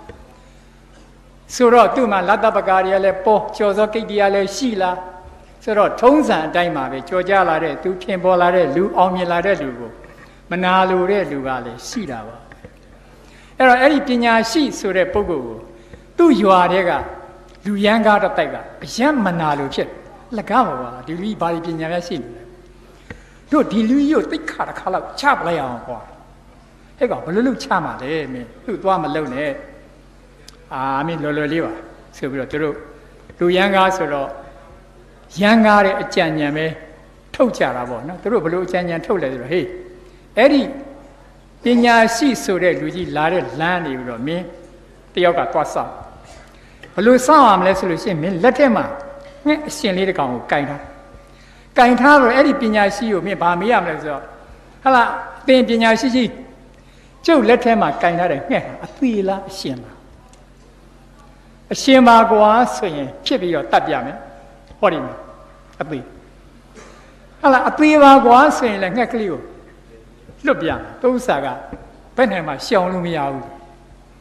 ဆိုတော့သူ့မှာလတ္တပကာတွေကလည်းပေါ်ကျော်စောကိတ္တရာလည်းရှိလားဆိုတော့ထုံးစံအတိုင်းမှာပဲကြော်ကြလာတဲ့သူထင်ပေါ်လာတဲ့လူအောင်မြင်လာတဲ့လူကိုမနာလိုတဲ့လူကလည်းရှိတာပါအဲ့တော့အဲ့ဒီပညာရှိဆိုတဲ့ပုဂ္ဂိုလ်ကိုသူ့ရွာတွေကလူရန်ကားတစ်တိုက်ကအယံမနာလိုဖြစ်လက်ကားပါပါဒီလူကြီးဘာပညာများရှိနေလဲတို့ဒီလူကြီးကိုတိတ်ခါတစ်ခါလောက်ချပလိုက်အောင်ကွာဟဲ့ကောင်ဘယ်လိုလုပ်ချမှာလဲမင်းသူ့သွားမလုံနဲ့မင်းလော်လေးပါဆိုပြီးတော့တို့လူရန်ကားဆိုတော့ရန်ကားတဲ့အကြံဉာဏ်ပဲထုတ်ကြတာပေါ့နော်တို့ဘယ်လိုအကြံဉာဏ်ထုတ်လဲဆိုတော့ဟေးအဲ့ဒီပညာရှိဆိုတဲ့လူကြီးလာတဲ့လမ်းနေပြီးတော့မင်းတယောက်ကသွားဆောင်ဘယ်လိုဆောင်ရမလဲဆိုလို့ရှိရင်မင်းလက်ထက်မှာငှက်အရှင်လေးတစ်ကောင်ကိုကင်ထားတော့အဲ့ဒီပညာရှိကိုမင်းဗာမေးရမလဲဆိုတော့ဟာလာသင်ပညာရှိကျုပ်လက်ထက်မှာကင်ထားတဲ့ငှက်အသေးလားအရှင်လားအရှင်ပါကွာဆိုရင်ဖြစ်ပြီးတော့တတ်ပြမယ်ဟောဒီမှာအသေးဟာလာအသေးပါကွာဆိုရင်လည်းငှက်ကလေးကိုလွတ်ပြမယ်သူဥစ္စာကဘယ်နဲ့မှရှောင်လို့မရဘူး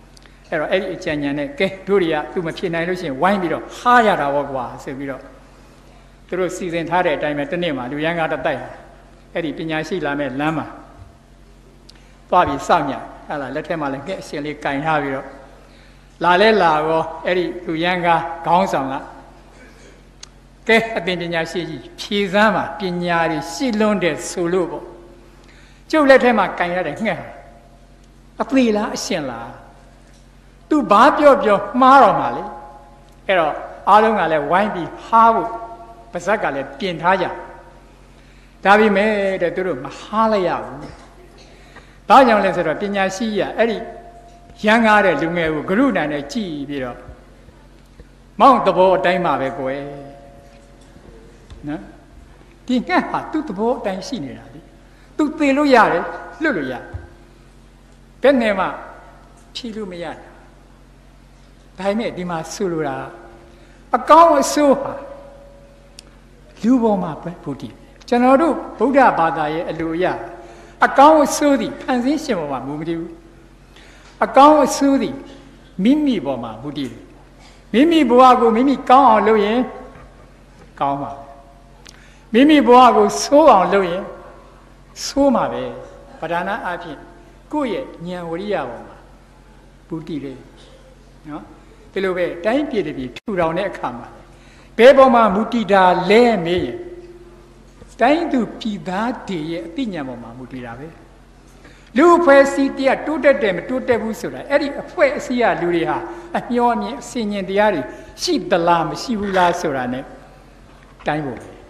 အဲ့တော့အဲ့ဒီအကြံဉာဏ်နဲ့ကဲတို့တွေကသူမဖြစ်နိုင်လို့ရှိရင်ဝိုင်းပြီးတော့ဟားရတာပေါ့ကွာဆိုပြီးတော့သူတို့စီစဉ်ထားတဲ့အတိုင်းပဲတစ်နေ့မှာလူရန်ကားတစ်တိုက်အဲ့ဒီပညာရှိလာမဲ့လမ်းမှာသွားပြီးစောင့်ညဟာလာလက်ထက်မှာလည်းကဲအရှင်လေးကင်ထားပြီးတော့လာလဲလာရောအဲ့ဒီလူရန်ကားခေါင်းဆောင်ကကဲအသင်ပညာရှိကြီးဖြေစမ်းမှာပညာတွေရှိလွန်းတဲ့ဆိုလို့ပေါ့ကျုပ်လက်ထက်မှာကင်ရတဲ့ငှက်အသေးလားအရှင်လားသူဘာပြောမှားတော့မှာလေအဲ့တော့အားလုံးကလည်းဝိုင်းပြီးဟားဖို့ပါဇက်ကလည်းပြင်ထားကြဒါပေမဲ့တဲ့သူတို့မဟားလိုက်ရဘူးဘာကြောင့်လဲဆိုတော့ပညာရှိကြီးကအဲ့ဒီရန်ကားတဲ့လူငယ်ကိုဂရုဏာနဲ့ကြည်ပြီးတော့မောင်းသဘောအတိုင်းပါပဲကွယ်နော်ဒီငှက်ဟာသူ့သဘောအတိုင်းရှိနေတာလေသူသေလို့ရတယ်လွတ်လို့ရဘယ်နဲ့မှဖြီးလို့မရတာဒါပေမဲ့ဒီမှာဆိုလိုတာအကောင်းအဆိုးဟာလူပေါ်မှာပဲဘုဒ္ဓကျွန်တော်တို့ဗုဒ္ဓဘာသာရဲ့အလိုအရအကောင်းအဆိုးသည်ဖန်ဆင်းရှင်ပေါ်မှာမူမတည်ဘူးအကောင်းအဆိုးသည်မိမိပေါ်မှာမူတည်တယ်မိမိဘဝကိုမိမိကောင်းအောင်လုပ်ရင်ကောင်းပါမိမိဘဝကိုဆိုးအောင်လုပ်ရင်ဆိုးမှာပဲပဓာနာအဖြစ်ကိုယ့်ရဲ့ဉာဏ်ဝရိယပေါ်မှာမူတည်တယ်နော်ဒီလိုပဲတိုင်းပြည်တစ်ပြည်ထူထောင်တဲ့အခါမှာဘယ်ပေါ်မှာမူတည်တာလဲမေးရင်တိုင်းသူပြည်သားတွေရဲ့အသိဉာဏ်ပေါ်မှာမူတည်တာပဲလူအဖွဲ့အစည်းတရားတိုးတက်တယ်မတိုးတက်ဘူးဆိုတာအဲ့ဒီအဖွဲ့အစည်းကလူတွေဟာအမျောအမြင်အစဉ်ဉာဏ်တရားတွေရှိသလားမရှိဘူးလားဆိုတာ ਨੇ တိုင်းဖို့ပဲ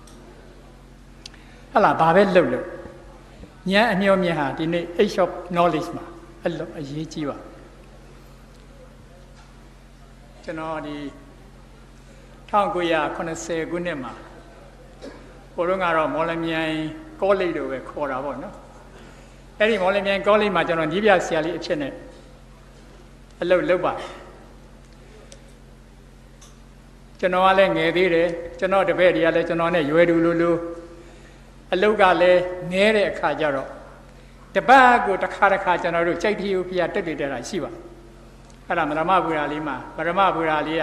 ဟလာဘာပဲလုပ်လို့ဉာဏ်အမျောအမြင်ဟာဒီနေ့ age of knowledge မှာအဲ့လိုအရေးကြီးပါကျွန်တော်ဒီ1980ခုနှစ်မှာဘိုးတော်ကတော့မော်လမြိုင်ကောလိပ်လို့ပဲခေါ်တာပေါ့နော်အဲ့ဒီမော်လမြိုင်ကောလိပ်မှာကျွန်တော်ညီးပြဆရာလေးအဖြစ်နဲ့အလုပ်လုပ်ပါကျွန်တော်ကလည်းငယ်သေးတယ်ကျွန်တော်တပည့်တွေကလည်းကျွန်တော်နဲ့ရွယ်တူလိုအလုပ်ကလည်းငဲတဲ့အခါကျတော့တပတ်ကိုတစ်ခါကျွန်တော်တို့ကြိုက်တီကိုဖျားတက်တက်တာရှိပါအဲ့ဒါမရမဘူရာလေးမှာမရမဘူရာလေးက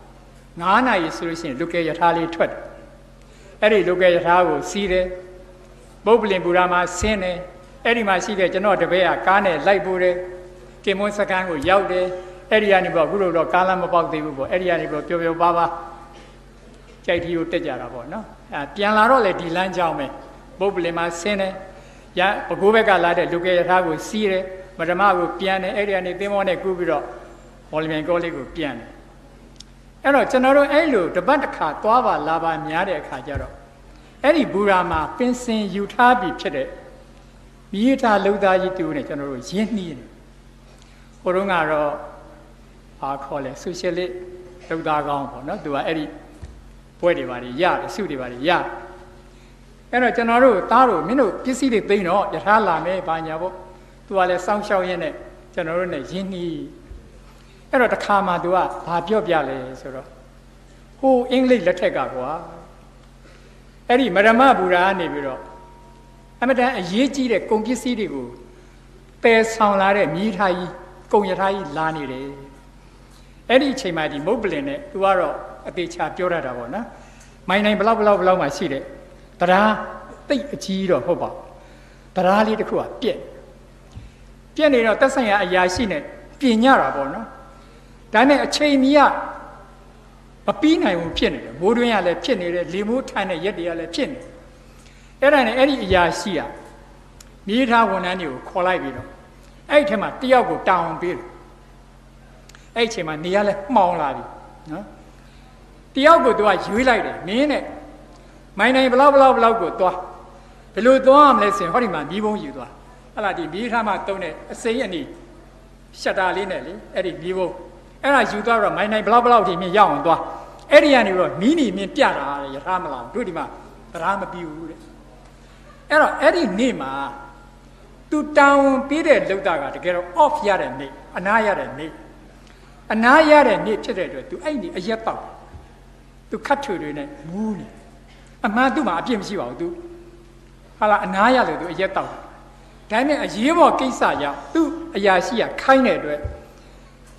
9နာရီဆိုလို့ရှိရင်လူကယ်ယထာလေးထွက်တယ်အဲ့ဒီလူကယ်ယထာကိုစီးတယ်ပုပ္ပလင်ဘူရာမှာဆင်းတယ်အဲ့ဒီမှာရှိတဲ့ကျွန်တော်တပည့်ကကားနဲ့လိုက်ပို့တယ်ကင်မွန်းစကန်ကိုရောက်တယ်အဲ့ဒီကနေပေါ့အခုတော့ကားလမ်းမပေါက်သေးဘူးပေါ့အဲ့ဒီကနေပေါ့ပျော်ပျော်ပါပါကြိုက်တီကိုတက်ကြတာပေါ့နော်အဲပြန်လာတော့လေဒီလမ်းကြောင်းပဲပုပ္ပလင်မှာဆင်းတယ်ရဘကိုးဘက်ကလာတဲ့လူကယ်ယထာကိုစီးတယ်မဓမ္မကိုပြန်တယ်အဲ့ဒီကနေသင်္ဘောနဲ့ကူးပြီးတော့မော်လမြိုင်ကောလိပ်ကိုပြန်တယ်အဲ့တော့ကျွန်တော်တို့အဲ့လိုတပတ်တစ်ခါသွားပါလာပါများတဲ့အခါကျတော့အဲ့ဒီဘူရာမှာပင်စင်ယူထားပြီးဖြစ်တဲ့မိရတာလုံသားကြီးတူနဲ့ကျွန်တော်တို့ရင်းနှီးတယ်ဟိုတုန်းကတော့ဘာခေါ်လဲဆိုရှယ်လစ်လုံသားကောင်းပေါ့နော်သူကအဲ့ဒီပွဲတွေပါတယ်ရတယ်စုတွေပါတယ်ရအဲ့တော့ကျွန်တော်တို့သားတို့မင်းတို့ပစ္စည်းတွေသိမ်းတော့ယထာလာမယ်ဘာညာပေါ့သူကလည်းစောင်းရှောက်ရင်းနဲ့ကျွန်တော်တို့နဲ့ရင်းနှီးအဲ့တော့တစ်ခါမှသူကဘာပြောပြလဲဆိုတော့ဟိုအင်္ဂလိပ်လက်ထက်ကကွာအဲ့ဒီမရမဘူရာကနေပြီးတော့အမတန်အရေးကြီးတဲ့ကုန်ပစ္စည်းတွေကိုပယ်ဆောင်လာတဲ့မြည်ထားကြီးကုန်ရထားကြီးလာနေတယ်အဲ့ဒီအချိန်မှဒီမုတ်ပလင်နဲ့သူကတော့အသေးချာပြောရတာပေါ့နော်မိုင်းနိုင်ဘလောက်မှရှိတဲ့တရားတိတ်အကြီးတော့ဟုတ်ပါတရားလေးတစ်ခုကပြက်နေတော့သက်ဆိုင်ရာအရာရှိနဲ့ပြင်ညတာပေါ့နော်ဒါနဲ့အချိန်မီကမပြီးနိုင်ဘူးဖြစ်နေတယ်မိုးတွင်းကလည်းဖြစ်နေတယ်လေမိုးထမ်းတဲ့ရက်တွေကလည်းဖြစ်နေအဲ့ဒါနဲ့အဲ့ဒီအရာရှိကမြေထားဝန်ထမ်းတွေကိုခေါ်လိုက်ပြီးတော့အဲ့ဒီထဲမှာတယောက်ကိုတောင်းပေးတယ်အဲ့ဒီအချိန်မှာနေရလဲမှောင်လာပြီနော်တယောက်ကိုသူကရွေးလိုက်တယ်မင်းနဲ့မိုင်းနိုင်ဘလောက်ကိုသွားဘယ်လိုသွားရမလဲဆိုရင်ဟောဒီမှာမီးပုံးယူသွားဟလာဒီမြေထားမှာတုံးတဲ့အစိမ်းအနီရှက်တာလေးနဲ့လေအဲ့ဒီမီးပုံးအဲ့ဒါယူသွားတော့မိုင်းနိုင်ဘလောက်ထိမြင်ရအောင်သွားအဲ့ဒီကနေတော့မီးနီမြင်ပြတာရထားမလားတို့ဒီမှာတရားမပြီးဘူးတဲ့အဲ့တော့အဲ့ဒီနေ့မှာသူတောင်းပေးတဲ့လောက်တာကတကယ်တော့ off ရတဲ့နေ့အနားရတဲ့နေ့ဖြစ်တဲ့အတွက်သူအဲ့ဒီအရက်တော့သူခတ်ထွေတွေနဲ့မူးနေအမှန်သူ့မှာအပြစ်မရှိပါဘူးသူဟာလာအနားရလို့သူအရက်တော့ဒါပေမဲ့အရေးပေါ်ကိစ္စကြောင့်သူ့အရာရှိကခိုင်းတဲ့အတွက်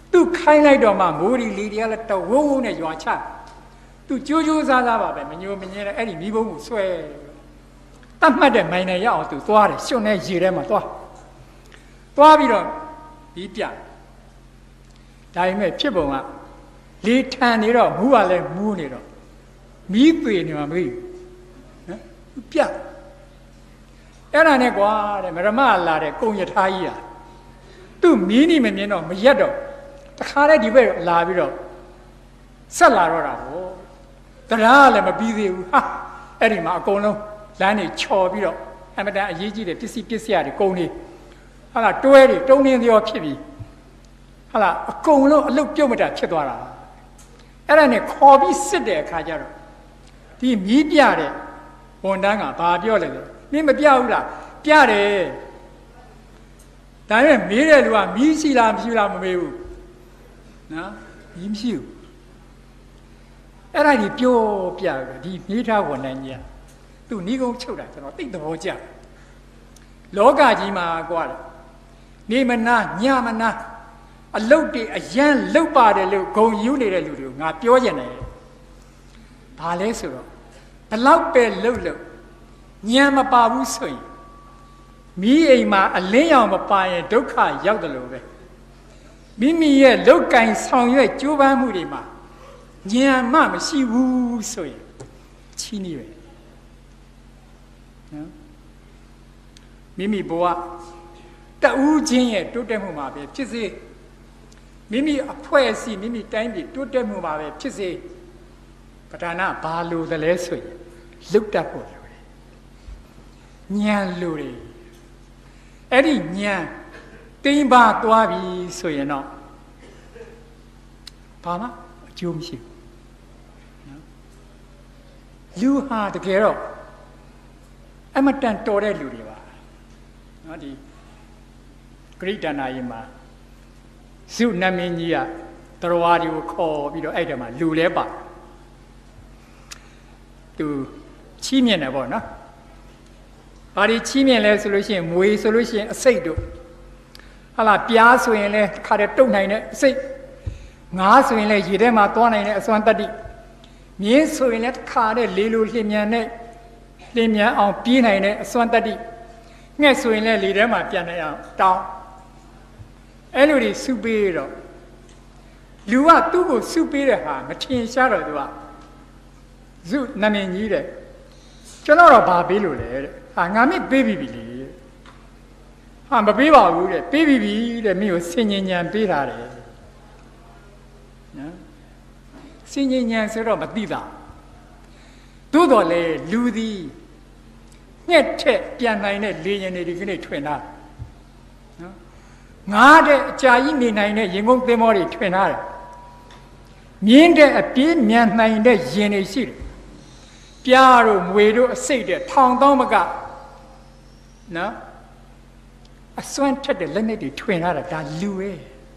သူခိုင်းလိုက်တော့မှမိုးရီလီတွေကလည်းတဝုံဝုံနဲ့ရွာချသူကြိုးကြိုးစားစားပါပဲမညိုမငင်းနဲ့အဲ့ဒီမိဘုံကိုဆွဲတတ်မှတ်တဲ့မိုင်နဲ့ရအောင်သူသွားတယ်ရှင်နဲ့ရေထဲမှာသွားပြီးတော့ဒီပြဒါပေမဲ့ဖြစ်ပုံကလေထန်နေတော့မူးကလည်းမူးနေတော့မီးပေနေမှာမေးနော်ပြအဲ့ဒါနဲ့ကွာတဲ့မရမလာတဲ့ကုံရထားကြီးอ่ะသူ့မီးနေမမြင်တော့မရက်တော့တခါတည်းဒီဘက်လာပြီးတော့ဆက်လာတော့တာဟောတရားလည်းမပြီးသေးဘူးဟာအဲ့ဒီမှာအကုန်လုံးလမ်းတွေချော်ပြီးတော့အမတန်အရေးကြီးတဲ့ပစ္စည်းတွေကုန်နေဟာလားတွဲတွေတုံးနေရောဖြစ်ပြီးဟာလားအကုန်လုံးအလုတ်ပြုတ်မတတ်ဖြစ်သွားတာအဲ့ဒါနဲ့ခေါ်ပြီးစစ်တဲ့အခါကျတော့ဒီမီးပြတဲ့ဝန်တန်းကဘာပြောလဲမင်းမပြဘူးလားပြတယ်ဒါပေမဲ့မေးတဲ့လူကမီးရှိလားမရှိလားမမေးဘူးနော်မီးမရှိဘူးအဲ့ဒါကြီးပြောပြတယ်ဒီမိသားဝန်တန်းကြီးကသူ့နီးကုန်းချုပ်တာကျွန်တော်သိသဘောကျလောကကြီးမှာကွာနေမနာညမနာအလုတ်တွေအရန်လုတ်ပါတယ်လို့ဂုံယူနေတဲ့လူတွေကိုငါပြောကျင်တယ်ဘာလဲဆိုတော့ဘလောက်ပဲလုတ်ညံမပါဘူးဆိုရင်မိအိမ်မှာအလင်းရောင်မပါရင်ဒုက္ခရောက်တယ်လို့ပဲမိမိရဲ့လုတ်ကင်ဆောင်ရွက်ကြိုးပမ်းမှုတွေမှာညံမမရှိဘူးဆိုရင်ချီးနေပဲနော်မိမိဘဝတဦးချင်းရဲ့တိုးတက်မှုမှာပဲဖြစ်စေမိမိအဖွဲ့အစည်းမိမိတိုင်းပြည်တိုးတက်မှုမှာပဲဖြစ်စေပဋ္ဌာနာဘာလို့သလဲဆိုရင်လုတ်တတ်ဖို့လိုတယ်ဉာဏ်လိုတယ်အဲ့ဒီဉာဏ်တိမ်ပါသွားပြီဆိုရင်တော့ဘာမှအကျိုးမရှိဘူးနော်လူဟာတကယ်တော့အမတန်တော်တဲ့လူတွေပါနော်ဒီဂရိတနာယီမှာဇုနမင်းကြီးကတရားတွေကိုခေါ်ပြီးတော့အဲ့တည်းမှာလူလဲပါသူချီးမြှင့်တယ်ပေါ့နော်ဘာဒီချီးမြှင့်လဲဆိုလို့ရှိရင်မွေဆိုလို့ရှိရင်အစိတ်တို့ဟာလားပြားဆိုရင်လဲတစ်ခါတည်းတုတ်နိုင်တဲ့အစိတ်ငါးဆိုရင်လဲရေထဲမှာသွားနိုင်တဲ့အစွမ်းတတ္တိမြင်းဆိုရင်လဲတစ်ခါတည်းလေလိုလျင်မြန်နဲ့လျင်မြန်အောင်ပြေးနိုင်တဲ့အစွမ်းတတ္တိငှက်ဆိုရင်လဲလေထဲမှာပြန်နိုင်အောင်တောင်းအဲ့လိုတွေစုပေးတော့လူကသူ့ကိုစုပေးတဲ့ဟာမထင်ရှားတော့သူကဇုနမင်းကြီးတဲ့ကျွန်တော်တော့ဘာပေးလို့လဲတဲ့ဟာငါမင်းပေးပြီလေဟာမပေးပါဘူးတဲ့ပေးပြီတဲ့မင်းကိုစင်ញဉဏ်ပေးထားတယ်နော်စင်ញဉဏ်ဆိုတော့မသိတာသို့တော်လေလူသည်ညက်ထက်ပြန်နိုင်တဲ့လေရင်တွေဒီကနေ့ထွင်တာနော်ငါတဲ့အကြာကြီးနေနိုင်တဲ့ရင်ကုန်သင်္ဘောတွေထွင်ထားတယ်မြင်းတဲ့အပြေးမြန်နိုင်တဲ့ရင်တွေရှိတယ်ပြားတို့မွေတို့အစိတ်တဲ့ထောင်သောမကနော်အစွမ်းထက်တဲ့လက်နဲ့တွေထွင်ထားတာဒါလူပဲ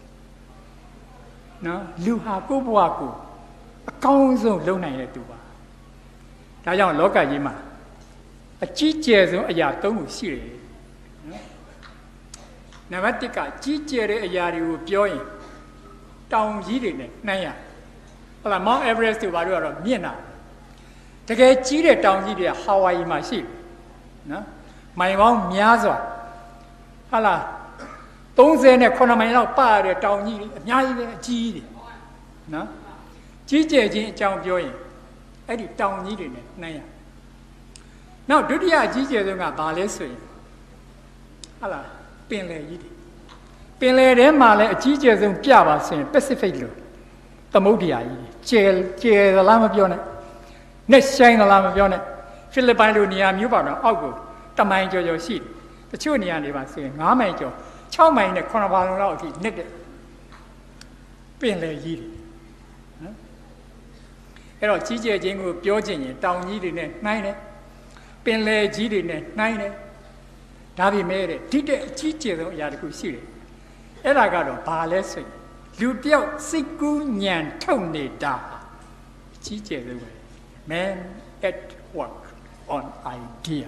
နော်လူဟာကိုယ့်ဘဝကိုအကောင်းဆုံးလုပ်နိုင်တဲ့သူပါဒါကြောင့်လောကကြီးမှာအကြီးကျယ်ဆုံးအရာ၃ခုရှိတယ်နော်နံပါတ်၁ကကြီးကျယ်တဲ့အရာတွေကိုပြောရင်တောင်ကြီးတွေနဲ့နှိုင်းရဟုတ်လား Mount Everest တို့ဘာလို့ကတော့မြင့်တာတကယ်ကြီးတဲ့တောင်ကြီးတွေကဟာဝိုင်ယီမှာရှိတယ်နော်မိုင်ပေါင်းများစွာဟုတ်လား39မိုင်လောက်ပါတဲ့တောင်ကြီးတွေအများကြီးပဲအကြီးတွေနော်ကြီးကျယ်ခြင်းအကြောင်းပြောရင်အဲ့ဒီတောင်ကြီးတွေနဲ့နှိုင်းရနောက်ဒုတိယအကြီးကျယ်ဆုံးကဘာလဲဆိုရင်ဟုတ်လားပင်လယ်ကြီးတွေပင်လယ်ထဲမှာလည်းအကြီးကျယ်ဆုံးပြပါဆိုရင် Pacific လို့သမုဒ္ဒရာကြီးကျယ်သလားမပြောနဲ့နဲ့ဆိုင်သလားမပြောနဲ့ဖိလစ်ပိုင်လိုနေရာမျိုးပါတော့အောက်ကိုတမိုင်ကျော်ရှိတယ်တချို့နေရာတွေပါဆိုရင်9မိုင်ကျော်6မိုင်နဲ့9ဘာလုံးလောက်အထိနစ်တဲ့ပင်လယ်ကြီးတွေနော်အဲ့တော့ကြီးကျယ်ခြင်းကိုပြောချင်ရင်တောင်ကြီးတွေနဲ့နှိုင်းတယ်ပင်လယ်ကြီးတွေနဲ့နှိုင်းတယ်ဒါပေမဲ့တဲ့ဒီတဲ့အကြီးကျယ်ဆုံးအရာတစ်ခုရှိတယ်အဲ့ဒါကတော့ဘာလဲဆိုရင်လူတယောက်စိတ်ကူးညံထုတ်နေတာအကြီးကျယ်ဆုံးပဲ Man at work on idea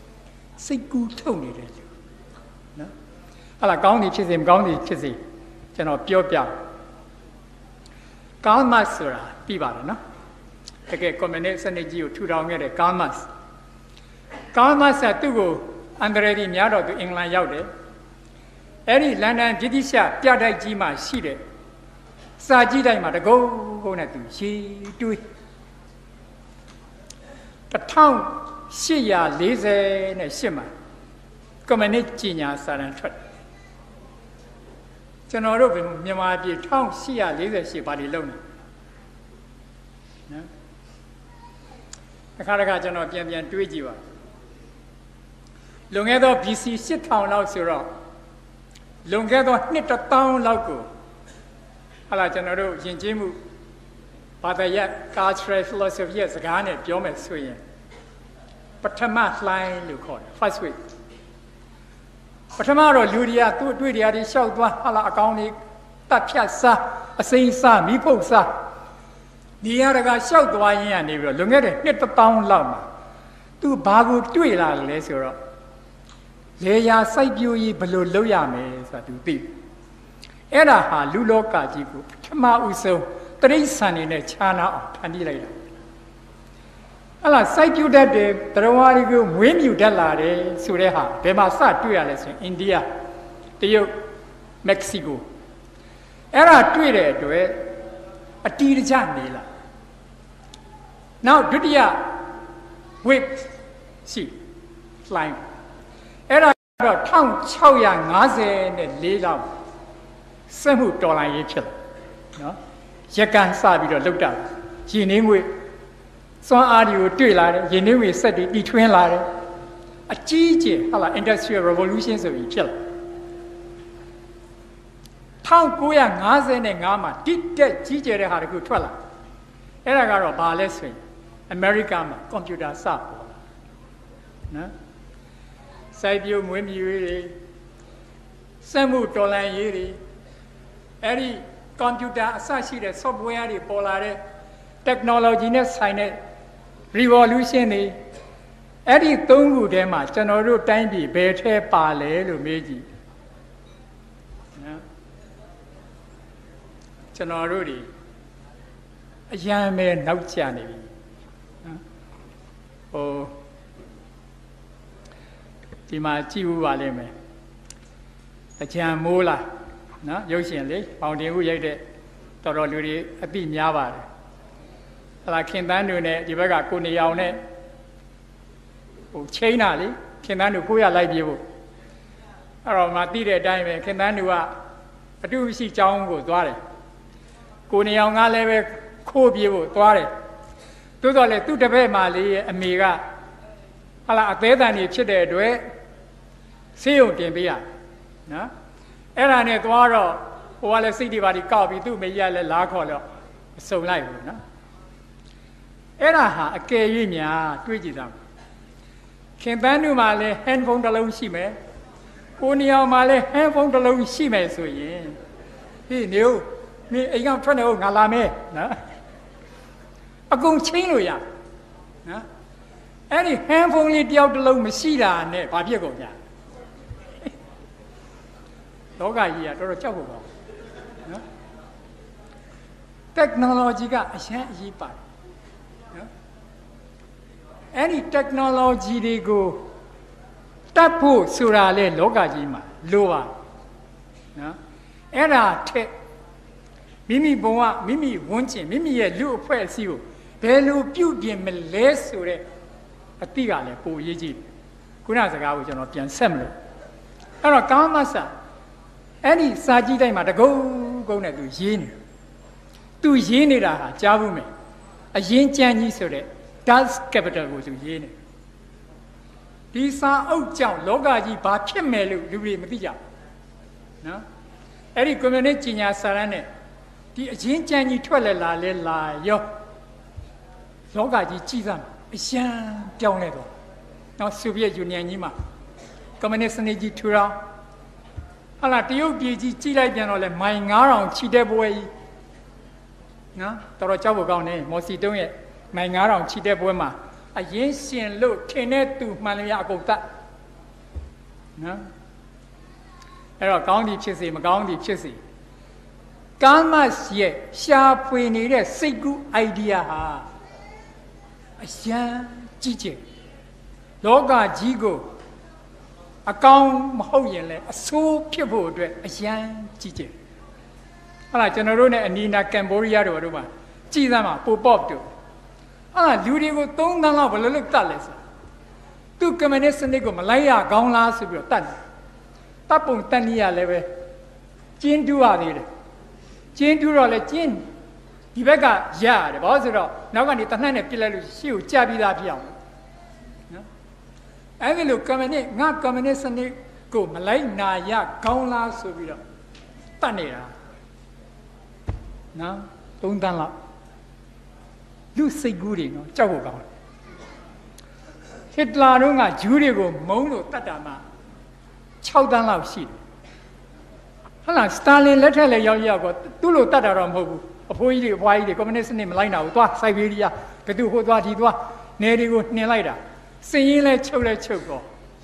စိတ်ကူးထုတ်နေတဲ့လူနော်ဟာလာကောင်းနေဖြစ်စေမကောင်းနေဖြစ်စေကျွန်တော်ပြောပြကားမတ်ဆိုတာပြပါတယ်နော်တကယ်ကွန်မြူနစ်စနစ်ကြီးကိုထူထောင်ခဲ့တဲ့ကားမတ်ကသူ့ကိုအန်ဒရယ်ဒီများတော့သူအင်္ဂလန်ရောက်တယ်အဲ့ဒီလန်ဒန်ဗြိတိရှပြတိုက်ကြီးမှာရှိတဲ့စာကြည့်တိုင်းမှာတကုန်းကုန်းနဲ့သူရေးတွေး1848မှာကွန်မြူနစ်ကြီးညာစာတမ်းထွက်ကျွန်တော်တို့မြန်မာပြည်1848ပါတီလုံးနေနော်တစ်ခါကျွန်တော်ပြန်တွေးကြည့်ပါလွန်ခဲ့သော BC 8000လောက်ဆိုတော့လွန်ခဲ့သောနှစ်1000လောက်ကိုဟာလာကျွန်တော်တို့ယဉ်ကျေးမှုဘာသာရပ် cultural philosophy ရဲ့စကားနဲ့ပြောမယ်ဆိုရင်ပထမလှိုင်းလို့ခေါ်တယ် first way ပထမတော့လူတွေကသူ့အတွေ့အကြုံတွေရှောက်သွားဟာလာအကောင်တွေတပ်ဖြတ်စားအစိမ်းစားမိဖုတ်စားနေရာတကာရှောက်သွားရင်းကနေပြီးတော့လွန်ခဲ့တဲ့နှစ်1000လောက်မှာသူဘာကိုတွေ့လာလဲဆိုတော့လေယာစိုက်ပျိုးရေးဘယ်လိုလုပ်ရမယ်ဆိုတာသူသိအဲ့ဒါဟာလူလောကကြီးကိုပထမဦးဆုံးတရိษံနေနဲ့ခြားနာအောင်ဖန်တီးလိုက်တာအဲ့လားစိုက်ပျိုးတတ်တယ်တရားဝါဒီကိုမွေးမြူတတ်လာတယ်ဆိုတဲ့ဟာဘယ်မှာစတွေ့ရလဲဆိုရင်အိန္ဒိယတရုတ်မက္ကဆီကိုအဲ့ဒါတွေ့တဲ့အတွက်အတီးတကျနေလာနောက်ဒုတိယ wave ရှိလှိုင်းအဲ့ဒါတော့1654လောက်စက်မှုတော်လှန်ရေးဖြစ်လာနော်ရကန်စပြီးတော့လုတ်တာရင်းနှင်းငွေစွမ်းအားတွေကိုတွေ့လာတယ်ရင်းနှင်းငွေစက်တွေတီထွင်းလာတယ်အကြီးကျယ်ဟာလာ industrial revolution ဆိုပြီးဖြစ်လာ1955မှာတိတက်ကြီးကျယ်တဲ့ဟာတခုထွက်လာအဲ့ဒါကတော့ဘာလဲဆိုရင်အမေရိကန်မှာကွန်ပျူတာစပေါ်လာနော်စိုက်ပျိုးမွေးမြူရေးတွေစက်မှုတော်လှန်ရေးတွေအဲ့ဒီကွန်ပျူတာအစရှိတဲ့ software တွေပေါ်လာတဲ့ technology နဲ့ဆိုင်တဲ့ revolution တွေအဲ့ဒီသုံးခုထဲမှာကျွန်တော်တို့တိုင်းပြည်ဘယ်ထဲပါလဲလို့မေးကြည့်နော်ကျွန်တော်တို့တွေအရန်ပဲနောက်ကျနေပြီနော်ဒီမှာကြည့်ဦးပါလိမ့်မယ်အကြံမိုးလားနော်ရုပ်ရှင်လေပေါင်တင်ခုရိုက်တဲ့တော်တော်လူတွေအသိများပါတယ်ဟလာခင်တန်းတွေနဲ့ဒီဘက်ကကိုနေအောင်နဲ့ချိန်တာလေခင်တန်းတို့ကိုရလိုက်ပြေးဖို့အဲ့တော့မှသိတဲ့အတိုင်းပဲခင်တန်းတို့ကအတုရှိကြောင်းကိုသွားတယ်ကိုနေအောင်ကလည်းပဲခိုးပြေးဖို့သွားတယ်သို့တော်လည်းသူ့တပည့်မလေးရဲ့အမေကဟာလာအသေးတန်ကြီးဖြစ်တဲ့အတွက်ဆေးရုံတင်ပေးရနော်အဲ့ဒါနဲ့သွားတော့ဟိုကလည်းစိတ်တွေပါဒီကောက်ပြီးသူ့မေကြီးကလည်းလားခေါ်တော့မစုံလိုက်ဘူးနော်အဲ့ဒါဟာအကယ်၍များတွေးကြည့်သားခင်ပန်းတို့မှလည်း handphone တစ်လုံးရှိမယ်ကိုနေအောင်မှလည်း handphone တစ်လုံးရှိမယ်ဆိုရင်ဟေးနေဦးမင်းအိမ်ကထွက်နေဦးငါလာမယ်နော်အကုန်ချင်းလို့ရနော်အဲ့ဒီ handphone လေးတယောက်တစ်လုံးမရှိတာနဲ့ဘာဖြစ်ကုန်ကြလောကကြီးကတော်တော်ကြောက်ဖို့ကောင်းနော် technology ကအရင်အရေးပါတယ်နော်အဲ့ဒီ technology တွေကိုတတ်ဖို့ဆိုတာလေလောကကြီးမှာလိုပါနော်အဲ့ဒါထက်မိမိဘဝမိမိဝန်းကျင်မိမိရဲ့လူအဖွဲ့အစည်းကိုဘယ်လိုပြုပြင်မလဲဆိုတဲ့အတိကလည်းပိုရေးကြည့်ခုနစကားကိုကျွန်တော်ပြန်ဆက်မလို့အဲ့တော့ကာမဆာအဲ့ဒီစာကြည့်တိုင်းမှာတကုန်းကုန်းနဲ့သူရေးနေသူရေးနေတာဟာကြားဘူးမယ်အရင်ကြမ်းကြီးဆိုတဲ့ Das Capital ကိုသူရေးနေဒီစာအုပ်ကြောင့်လောကကြီးဘာဖြစ်မယ်လို့လူတွေမသိကြဘူးနော်အဲ့ဒီကွန်မြူနစ်ကြီးညာစာရန်နဲ့ဒီအရင်ကြမ်းကြီးထွက်လာရောလောကကြီးကြည်စမ်းအရှမ်းပြောင်းလဲတော့နောက်ဆိုဗီယက်ယူနီယံကြီးမှာကွန်မြူနစ်စနစ်ကြီးထူထောင်ဟာလာတရုတ်ပြည်ကြီးကြီးလိုက်ပြန်တော့လဲမိုင်9000ချီတဲ့ပွဲကြီးနော်တော်တော်ကြောက်ဖို့ကောင်းတယ်မော်စီတုံးရဲ့မိုင်9000ချီတဲ့ပွဲမှာအရင်ရှင်လို့ထင်တဲ့သူမှန်လို့ရအကုန်တတ်နော်အဲ့တော့ကောင်းသည်ဖြစ်စေမကောင်းသည်ဖြစ်စေကာမရဲ့ရှားဖွေနေတဲ့စိတ်ကူး idea ဟာအယံကြီးကျယ်လောကကြီးကိုအကောင်မဟုတ်ရင်လည်းအဆိုးဖြစ်ဖို့အတွက်အယံကြီးကျယ်ဟာလားကျွန်တော်တို့ ਨੇ အနီးနာကမ်ဘောဒီးယားတို့မှာကြည်သမ်းမှာပိုပေါက်တို့ဟာလူတွေကို3 သန်းလောက်ဘယ်လိုလုပ်တတ်လဲဆိုသူကွန်မြူနစ်စနစ်ကိုမလိုက်ရကောင်းလားဆိုပြီးတော့တတ်တယ်တပ်ပုံတတ်နည်းရလည်းပဲကျင်းတူးရသေးတယ်ကျင်းတူးတော့လေကျင်းဒီဘက်ကရရတယ်ဘာလို့ဆိုတော့နောက်ကနေတနတ်နဲ့ပြစ်လိုက်လို့ရှေ့ကိုကြာပြီးသားဖြစ်အောင်နော်အဲ့ဒီလိုကွန်မြူနစ်ငါကွန်မြူနစ်စနစ်ကိုမလိုက်နာရကောင်းလားဆိုပြီးတော့တတ်နေတာနော်3 သန်းလောက်လူစိတ်ကူးတွေနော်ကြောက်ဖို့ကောင်းတယ်ဟစ်တလာတို့ကဂျူးတွေကိုမုန်းလို့တတ်တာမှ6 သန်းလောက်ရှိတယ်ဟုတ်လားစတာလင်လက်ထက်လည်းရောက်ကောသူ့လိုတတ်တာတော့မဟုတ်ဘူးအဖိုးကြီးတွေအဖွားကြီးတွေကွန်မြူနစ်စနစ်မလိုက်နိုင်ဘူးသွားစိုက်ဘေးရီးယားဘယ်သူဟိုသွားဒီသွားနေတွေကိုနှင်လိုက်တာစင်ရင်လဲချုပ်ကော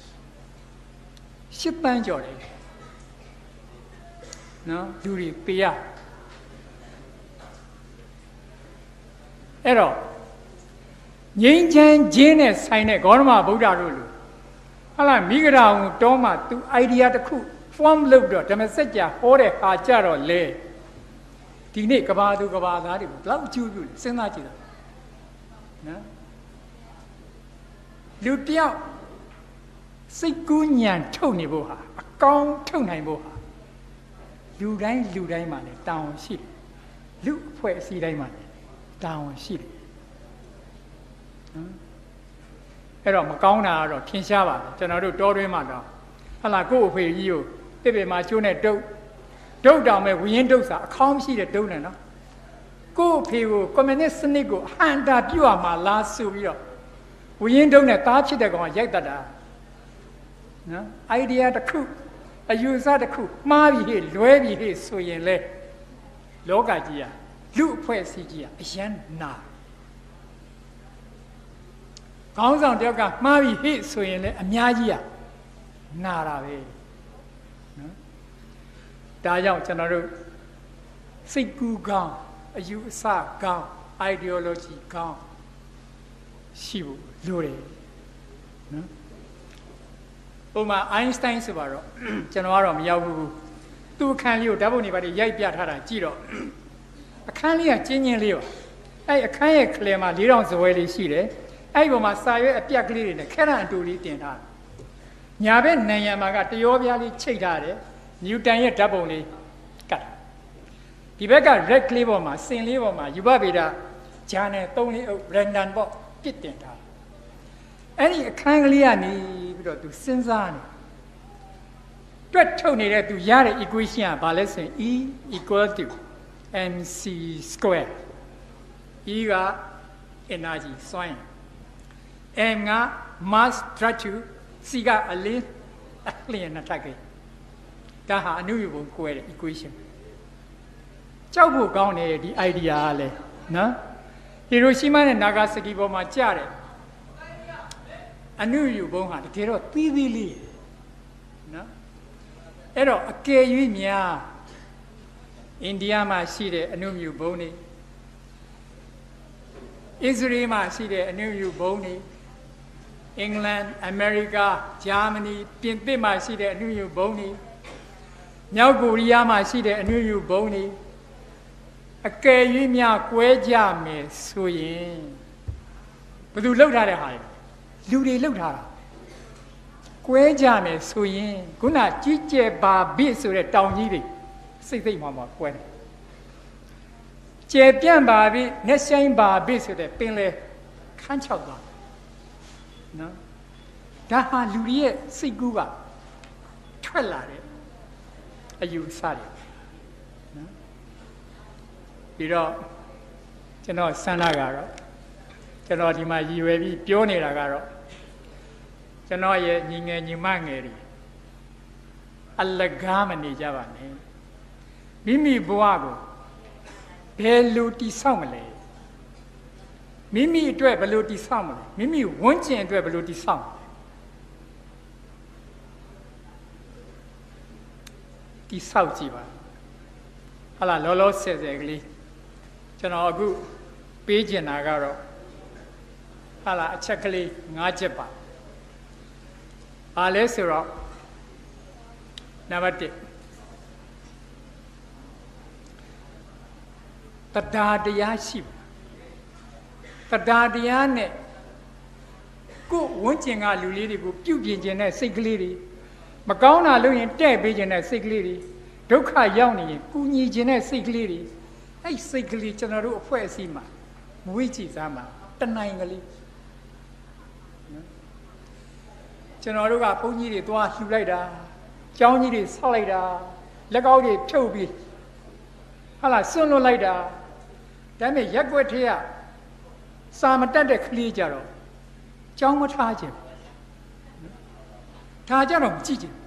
8 သန်းကျော်တယ်နော်လူတွေပေးရအဲ့တော့ငြိမ်းချမ်းခြင်းနဲ့ဆိုင်တဲ့ဂေါတမဗုဒ္ဓတို့လိုဟာလားမိဂရာုံတောမှာသူ idea တစ်ခု form လုပ်တော့ဓမ္မစကြာဟောတဲ့ဟာကြတော့လေဒီနေ့ကဘာသူကဘာသားတွေဘယ်လောက်အကျိုးပြုလဲစဉ်းစားကြည့်တာနော်လူတယောက်စိတ်ကူးညံထုတ်နေဖို့ဟာအကောင်းထုတ်နိုင်ဖို့ဟာလူတိုင်းမှာလည်းတာဝန်ရှိတယ်လူအဖွဲ့အစည်းတိုင်းမှာလည်းတာဝန်ရှိတယ်အဲ့တော့မကောင်းတာကတော့ထင်ရှားပါတယ်ကျွန်တော်တို့တောတွင်းမှာတော့ဟလာကို့အဖေကြီးကိုတစ်ပေမှာချိုးနဲ့ဒုတ်တောင်မဲ့ဝင်းဒုတ်စာအခေါင်းမရှိတဲ့ဒုတ်နဲ့နော်ကို့အဖေကိုကွန်မြူနစ်စနစ်ကိုအဟံတာပြုတ်ရမှာလားဆိုပြီးတော့ဝင်းဒုတ်နဲ့သားဖြစ်တဲ့ကောင်ကရိုက်တတ်တာနော် idea တစ်ခုအယူဆတစ်ခုမှားပြီးဟဲ့လွဲပြီးဟဲ့ဆိုရင်လေလောကကြီးကလူအဖွဲ့အစည်းကြီးကအယံနာခေါင်းဆောင်တယောက်ကမှားပြီးဟဲ့ဆိုရင်လည်းအများကြီးကနာတာပဲနော်ဒါကြောင့်ကျွန်တော်တို့စိတ်ကူးကောင်းအယူအဆကောင်း ideology ကောင်းရှိဖို့လိုတယ်နော်ဥပမာအိုင်းစတိုင်းဆိုပါတော့ကျွန်တော်ကတော့မရောက်ဘူးသူ့အခန်းလေးကိုဓာတ်ပုံတွေပါရိုက်ပြထားတာကြည့်တော့အခန်းလေးကကျဉ်းလေးပါအဲ့အခန်းရဲ့ကလယ်မှာ4000ဇပွဲလေးရှိတယ်အဲ့ဒီပေါ်မှာစာရွက်အပြက်ကလေးတွေနဲ့ခဲရန်အတူလေးတင်ထားညာဘက်နံရံမှာကတရောပြားလေးချိတ်ထားတယ်နျူတန်ရဲ့ဓာတ်ပုံလေးကတ်ဒီဘက်က red ကလေးပေါ်မှာစင်လေးပေါ်မှာယူဘဗေဒဂျာနယ်3 လေးအုပ် random ပေါ့ပြစ်တင်ထားအဲ့ဒီအခန်းကလေးကနေပြီးတော့သူစဉ်းစားနေတွက်ထုတ်နေတဲ့သူရတဲ့ equation ကဘာလဲဆိုရင် E = mc square E က energy စွမ်း M က mass ဓာတ် C ကအလင်းနဲ့ထပ်ခဲ့ဒါဟာအနုယူပုံကိုရတဲ့ equation ကြောက်ဖို့ကောင်းတယ်ဒီ idea ကလည်းနော်ဟီရိုရှီးမားနဲ့နာဂါဆာကီပေါ်မှာကြားတယ်အနုယူပုံဟာတကယ်တော့သီးလေးနော်အဲ့တော့အကယ်၍များအိန္ဒိယမှာရှိတဲ့အနုမြူဘုံတွေဣသရေလမှာရှိတဲ့အနုမြူဘုံတွေအင်္ဂလန်အမေရိကဂျာမနီပြင်သစ်မှာရှိတဲ့အနုမြူဘုံတွေမြောက်ကိုရီးယားမှာရှိတဲ့အနုမြူဘုံတွေအကယ်၍များကွဲကြမယ်ဆိုရင်ဘယ်သူလှုပ်ထားတဲ့ဟာလဲလူတွေလှုပ်ထားတာကွဲကြမယ်ဆိုရင်ခုနကြီးကျယ်ပါဘိဆိုတဲ့တောင်ကြီးတွေစိတ်မှာကွဲတယ်ကျယ်ပြန့်ပါဘိနဲ့ဆိုင်ပါဘိဆိုတဲ့ပင်လေခန်းချောက်သွားနော်ဒါဟာလူတွေရဲ့စိတ်ကူးကထွက်လာတဲ့အယူအဆတွေနော်ပြီးတော့ကျွန်တော်ဆန္ဒကတော့ကျွန်တော်ဒီမှာရည်ရွယ်ပြီးပြောနေတာကတော့ကျွန်တော်ရဲ့ညီငယ်ညီမငယ်တွေအလကားမနေကြပါနဲ့မိမိဘဝကိုဘယ်လိုတည်ဆောက်မလဲမိမိအတွက်ဘယ်လိုတည်ဆောက်မလဲမိမိဝန်းကျင်အတွက်ဘယ်လိုတည်ဆောက်တည်ဆောက်ကြည့်ပါဟာလာလောလောဆယ်ဆယ်ကလေးကျွန်တော်အခုပေးကျင်တာကတော့ဟာလာအချက်ကလေး5ချက်ပါအားလဲဆိုတော့နံပါတ်1တရားတရားရှိပါတရားတရားနဲ့ကိုယ်ဝန်းကျင်ကလူလေးတွေကိုပြုပြင်ခြင်းနဲ့စိတ်ကလေးတွေမကောင်းတာလုပ်ရင်တဲ့ပေးခြင်းနဲ့စိတ်ကလေးတွေဒုက္ခရောက်နေရင်ကူညီခြင်းနဲ့စိတ်ကလေးတွေအဲ့စိတ်ကလေးကျွန်တော်တို့အဖွဲ့အစည်းမှာမွေးကြည့်စားမှာတနိုင်ကလေးကျွန်တော်တို့ကဘုန်းကြီးတွေသွားလှူလိုက်တာကျောင်းကြီးတွေဆောက်လိုက်တာလက်ကောက်တွေဖြုတ်ပြီးဟာလာစွန့်လွတ်လိုက်တာဒါပေမဲ့ရက်ွက်ထေးကစာမတက်တဲ့ကလေးကြတော့ကျောင်းမထားခြင်းထားကြတော့မကြည့်ခြင်း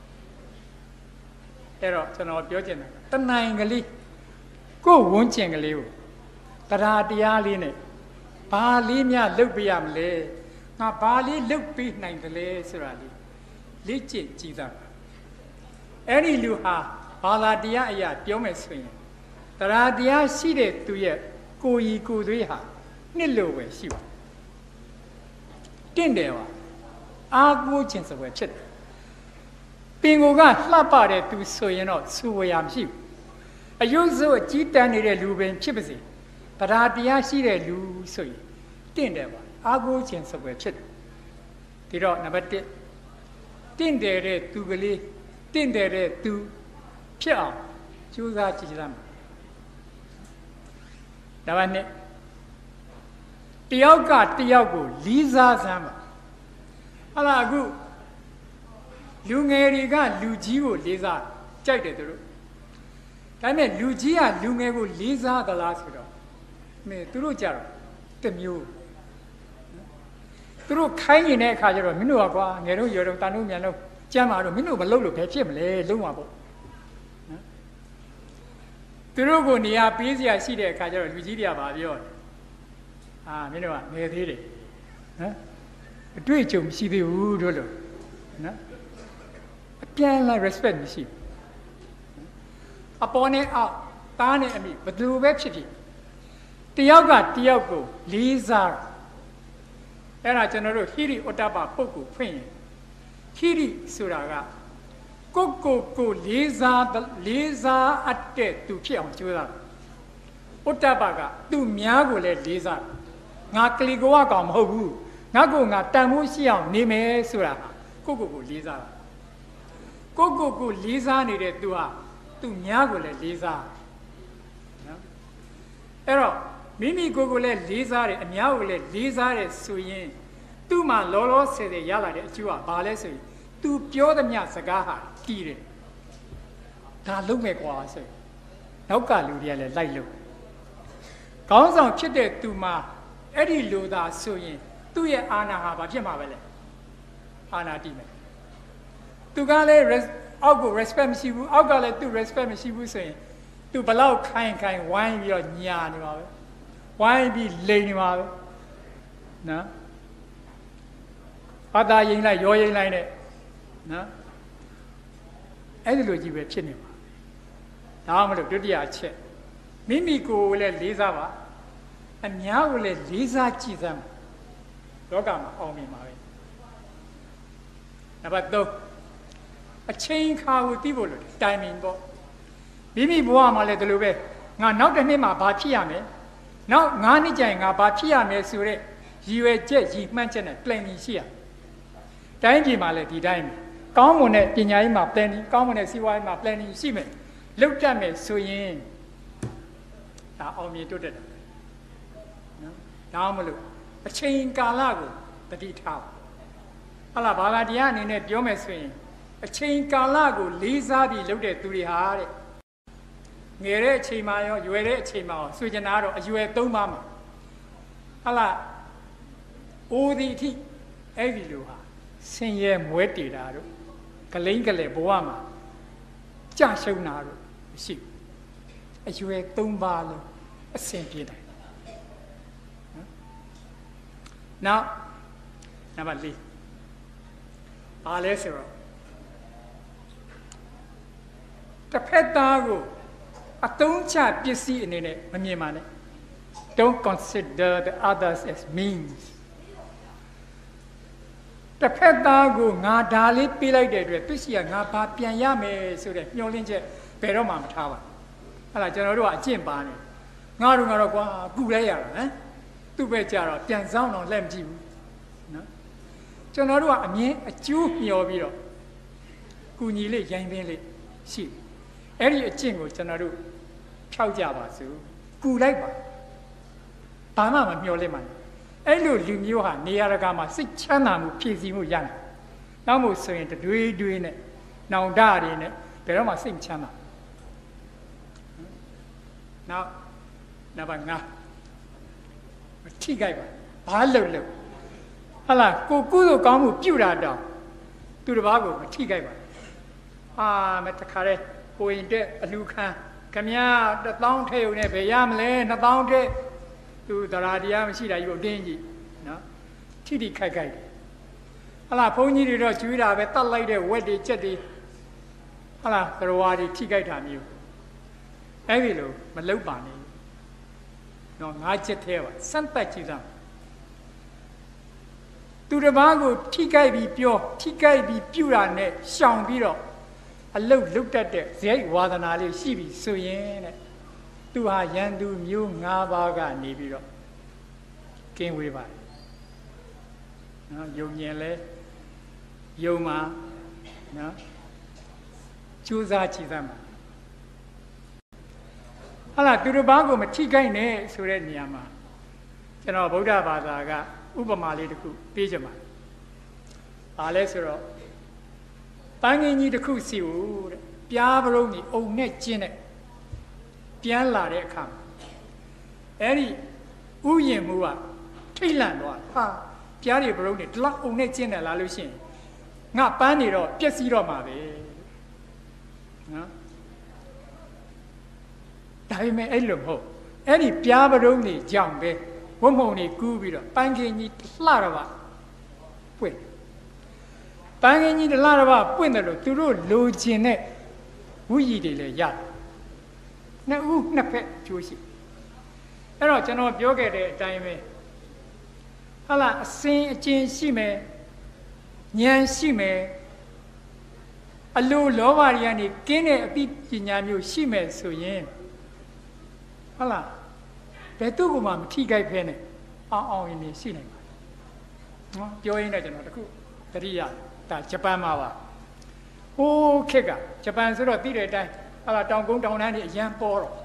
အဲ့တော့ကျွန်တော်ပြောချင်တာတနိုင်ကလေးကိုယ်ဝန်းကျင်ကလေးကိုတရားတရားလေးနဲ့ဘာလေးများလုပ်ပြရမလဲငါဘာလေးလုပ်ပြနိုင်တယ်လဲဆိုတာလေးလေ့ကျင့်ကြည့်တာအဲ့ဒီလူဟာဘာသာတရားအရာပြောမယ်ဆိုရင်တရားတရားရှိတဲ့သူရဲ့ကိုယ်ရည်ကိုယ်သွေးဟာနှစ်လို့ပဲရှိပါတင့်တယ်ပါအားကိုးခြင်းစပွဲဖြစ်တယ်ပင်ကိုကလှပတဲ့သူဆိုရင်တော့စူဝရမရှိဘူးအယုဇုအကြီးတန်းနေတဲ့လူပင်ဖြစ်ပါစေတရားတရားရှိတဲ့လူဆိုရင်တင့်တယ်ပါအားကိုးခြင်းစပွဲဖြစ်တယ်ဒီတော့နံပါတ်1တင့်တယ်တဲ့သူကလေးတင့်တယ်တဲ့သူဖြစ်အောင်ကြိုးစားကြည့်ကြရမယ်နံပါတ်2တယောက်ကတယောက်ကိုလေးစားစမ်းပါဟာလာအခုလူငယ်တွေကလူကြီးကိုလေးစားကြိုက်တယ်သူတို့ဒါပေမဲ့လူကြီးကလူငယ်ကိုလေးစားသလားဆိုတော့သူတို့ကြတော့တမျိုးသူတို့ခိုင်းနေတဲ့အခါကျတော့မင်းတို့ကကွာငယ်တို့ရွယ်တော့တန်တို့မြန်တော့ကြမ်းပါတော့မင်းတို့မလုပ်လို့ဘယ်ဖြစ်မလဲလုံးဝပေါ့သူတို့ကိုနေရာပေးစရာရှိတဲ့အခါကျတော့လူကြီးတွေကပါပြောတယ်မင်းတို့ကငယ်သေးတယ်နော်အတွေ့အကြုံမရှိသေးဘူးတို့လို့နော်အပြန်လာ respect မရှိဘူးအပေါ်နဲ့အောက်သားနဲ့အမိဘယ်သူပဲဖြစ်ဖြစ်တယောက်ကတယောက်ကိုလေးစားအဲ့ဒါကျွန်တော်တို့ဟိရိဩတ္တပပုဂ္ဂိုလ်ဖွင့်ရင်ဟိရိဆိုတာကကိုလေးစားအပ်တဲ့သူဖြစ်အောင်ကြိုးစားဩတ္တပကသူများကိုလည်းလေးစားငါကလီကောကောင်မဟုတ်ဘူးငါ့ကိုငါတန်ဖိုးရှိအောင်နေမယ်ဆိုတာကိုလေးစားတာကိုလေးစားနေတဲ့သူဟာသူများကိုလည်းလေးစားနော်အဲ့တော့မိမိကိုလည်းလေးစားတယ်အများကိုလည်းလေးစားတယ်ဆိုရင်သူ့မှာလောလောဆယ်ဆယ်ရလာတဲ့အကျိုးကဘာလဲဆိုရင်သူပြောသမျှစကားဟာတည်တယ်ဒါလုံးမဲ့ကွာဆိုရင်နောက်ကလူတွေကလည်းလိုက်လို့ခေါင်းဆောင်ဖြစ်တဲ့သူမှာအဲ့ဒီလိုသာဆိုရင်သူ့ရဲ့အာဏာဟာဘာဖြစ်မှာပဲလဲအာဏာတည်မယ်သူကလည်းအောက်ကို respect မရှိဘူးအောက်ကလည်းသူ respect မရှိဘူးဆိုရင်သူဘလောက်ခိုင်ဝိုင်းပြီးတော့ညာနေပါပဲဝိုင်းပြီးလိန်နေပါပဲနော်ဘာသာရင်လိုက်ရောရင်လိုက်နဲ့နော်အဲ့ဒီလိုကြီးပဲဖြစ်နေပါဒါမှမဟုတ်ဒုတိယအချက်မိမိကိုယ်လည်းလေးစားပါအများကိုလည်းလေးစားကြည့်စမ်းလောကမှာအောင်မြင်ပါပဲနံပါတ်3အချိန်ခါကိုသိဖို့လို့တိုင်မင်ပေါ့မိမိဘဝမှာလည်းဒီလိုပဲငါနောက်တစ်နှစ်မှာဘာဖြစ်ရမယ်နောက်9နှစ်ကြာရင်ငါဘာဖြစ်ရမယ်ဆိုတဲ့ရည်ရွယ်ချက်ရည်မှန်းချက်နဲ့ planning ရှိရတိုင်းပြည်မှာလည်းဒီတိုင်းကောင်းမွန်တဲ့ပညာရေးမှာ planning ကောင်းမွန်တဲ့စီးပွားရေးမှာ planning ရှိမယ်လုပ်တတ်မယ်ဆိုရင်ဒါအောင်မြင်တိုးတက်တယ်နော်ဒါမှမဟုတ်အချိန်ကာလကိုတတိထားဟာလားဘာသာတရားအနေနဲ့ပြောမယ်ဆိုရင်အချိန်ကာလကိုလေးစားပြီးလုပ်တဲ့သူတွေဟာတဲ့ငယ်တဲ့အချိန်မှာရောရွယ်တဲ့အချိန်မှာရောဆွေကျင်တာတော့အရွယ်3ပါးမှာဟာလားအိုဒီအထိအဲ့ဒီလိုဟာဆင်းရဲမွဲတေတာတို့ကလိမ့်ကလေးဘဝမှာကြာရှုံးတာတို့မရှိဘူးအရွယ်3ပါးလုံးအဆင်ပြေတယ်နောက်နံပါတ်4ဘာလဲဆိုတော့တစ်ဖက်သားကိုအသုံးချပစ္စည်းအနေနဲ့မမြင်ပါနဲ့ Don't consider the others as means တစ်ဖက်သားကိုငါဒါလေးပေးလိုက်တဲ့အတွက်သူရှိကငါဘာပြန်ရမယ်ဆိုတဲ့မျှော်လင့်ချက်ဘယ်တော့မှမထားပါဘူးဟဲ့လားကျွန်တော်တို့ကအကျင့်ပါနေငါတို့ကတော့ကွာကုလိုက်ရတာဟမ်သူ့ပဲကြတော့ပြန်ဆောင်တော့လက်မကြည့်ဘူးနော်ကျွန်တော်တို့ကအမြင်အကျိုးမျှော်ပြီးတော့ကုညီလေးရိုင်းပင်းလေးရှိအဲ့ဒီအကျင့်ကိုကျွန်တော်တို့ဖြောက်ကြပါစို့ကုလိုက်ပါဘာမှမမျှော်လင့်ပါနဲ့အဲ့လိုလူမျိုးဟာနေရာတကာမှာစိတ်ချမ်းသာမှုဖြည့်ဆည်းမှုရတယ်နောက်မို့ဆိုရင်တွေးတွေးနဲ့နောင်တတွေနဲ့ဘယ်တော့မှစိတ်မချမ်းသာနောက်နံပါတ်5မထိကြိုက်ပါဘာလုပ်လို့ဟလာကိုကုသိုလ်ကောင်းမှုပြုတာတော့သူတစ်ပါးကိုမထိကြိုက်ပါမတခါတဲ့ကိုရင်တဲ့အလူခံခမည်း1000ထဲုံနဲ့ဘယ်ရမလဲ2000ထဲသူတရားတရားမရှိတာကြီးကိုတင်းကြည့်နော်ထိထိခိုက်ခိုက်တယ်ဟလာဘုန်းကြီးတွေတော့ကျွေးတာပဲတတ်လိုက်တဲ့ဝက်တွေကြက်တွေဟလာသရဝါတွေထိခိုက်တာမျိုးအဲ့ဒီလိုမလုပ်ပါနဲ့နော်ငါချက်သေးပါစမ်းပတ်ကြည့်စမ်းသူတစ်ပါးကိုထိခိုက်ပြီးပြောထိခိုက်ပြီးပြုတာနဲ့ရှောင်ပြီးတော့အလုတ်လုတ်တတ်တဲ့ဇိတ်ဝါဒနာလေးရှိပြီဆိုရင်တဲ့သူဟာရန်သူမျိုး5ပါးကနေပြီးတော့ကင်းဝေးပါတယ်နော်ယုံမြင်လဲယုံမှာနော်ကြိုးစားကြည့်သမ်းပါဟာလားသူတစ်ပါးကိုမထိခိုက်နဲ့ဆိုတဲ့နေရာမှာကျွန်တော်ဗုဒ္ဓဘာသာကဥပမာလေးတစ်ခုပေးချင်ပါတယ်။ဘာလဲဆိုတော့ပန်းငင်းကြီးတစ်ခုစီကိုတဲ့ပြားပရုံးကြီးအုံနဲ့ကျင်းတဲ့ပြန်လာတဲ့အခါအဲ့ဒီဥယျာဉ်မှုကထိတ်လန့်သွားဟာပြားတွေပရုံးတွေဒီလောက်အုံနဲ့ကျင်းတယ်လာလို့ရှိရင်ငါပန်းနေတော့ပျက်စီးတော့မှာပဲနော်ဒါပေမဲ့အဲ့လိုမဟုတ်အဲ့ဒီပြားပရုံးတွေကြောင့်ပဲဝတ်မုံတွေကူးပြီးတော့ပန်းခင်းကြီးလှတော့ပါပွင့်ပန်းခင်းကြီးလှတော့ပါပွင့်တယ်လို့သူတို့လိုချင်တဲ့ဝိရည်တွေလည်းရတယ်နှစ်ဦးနှစ်ဖက်ကျိုးရှိအဲ့တော့ကျွန်တော်ပြောခဲ့တဲ့အတိုင်းပဲဟာလားအစဉ်အကျဉ်ရှိမယ်ဉာဏ်ရှိမယ်အလိုလောဘတွေကနေကင်းတဲ့အပိပညာမျိုးရှိမယ်ဆိုရင်ဟာလားဘယ်သူ့ကမှမထိခိုက်ဖဲနဲ့အောင်ရင်နေရှိနိုင်ပါနော်ပြောရင်းနဲ့ကျွန်တော်တခုတတိယဒါဂျပန်မှာပါဟိုးခေတ်ကဂျပန်ဆိုတော့သိတဲ့အတိုင်းဟာလားတောင်ကုန်းတောင်တန်းတွေအရန်ပေါ်တော့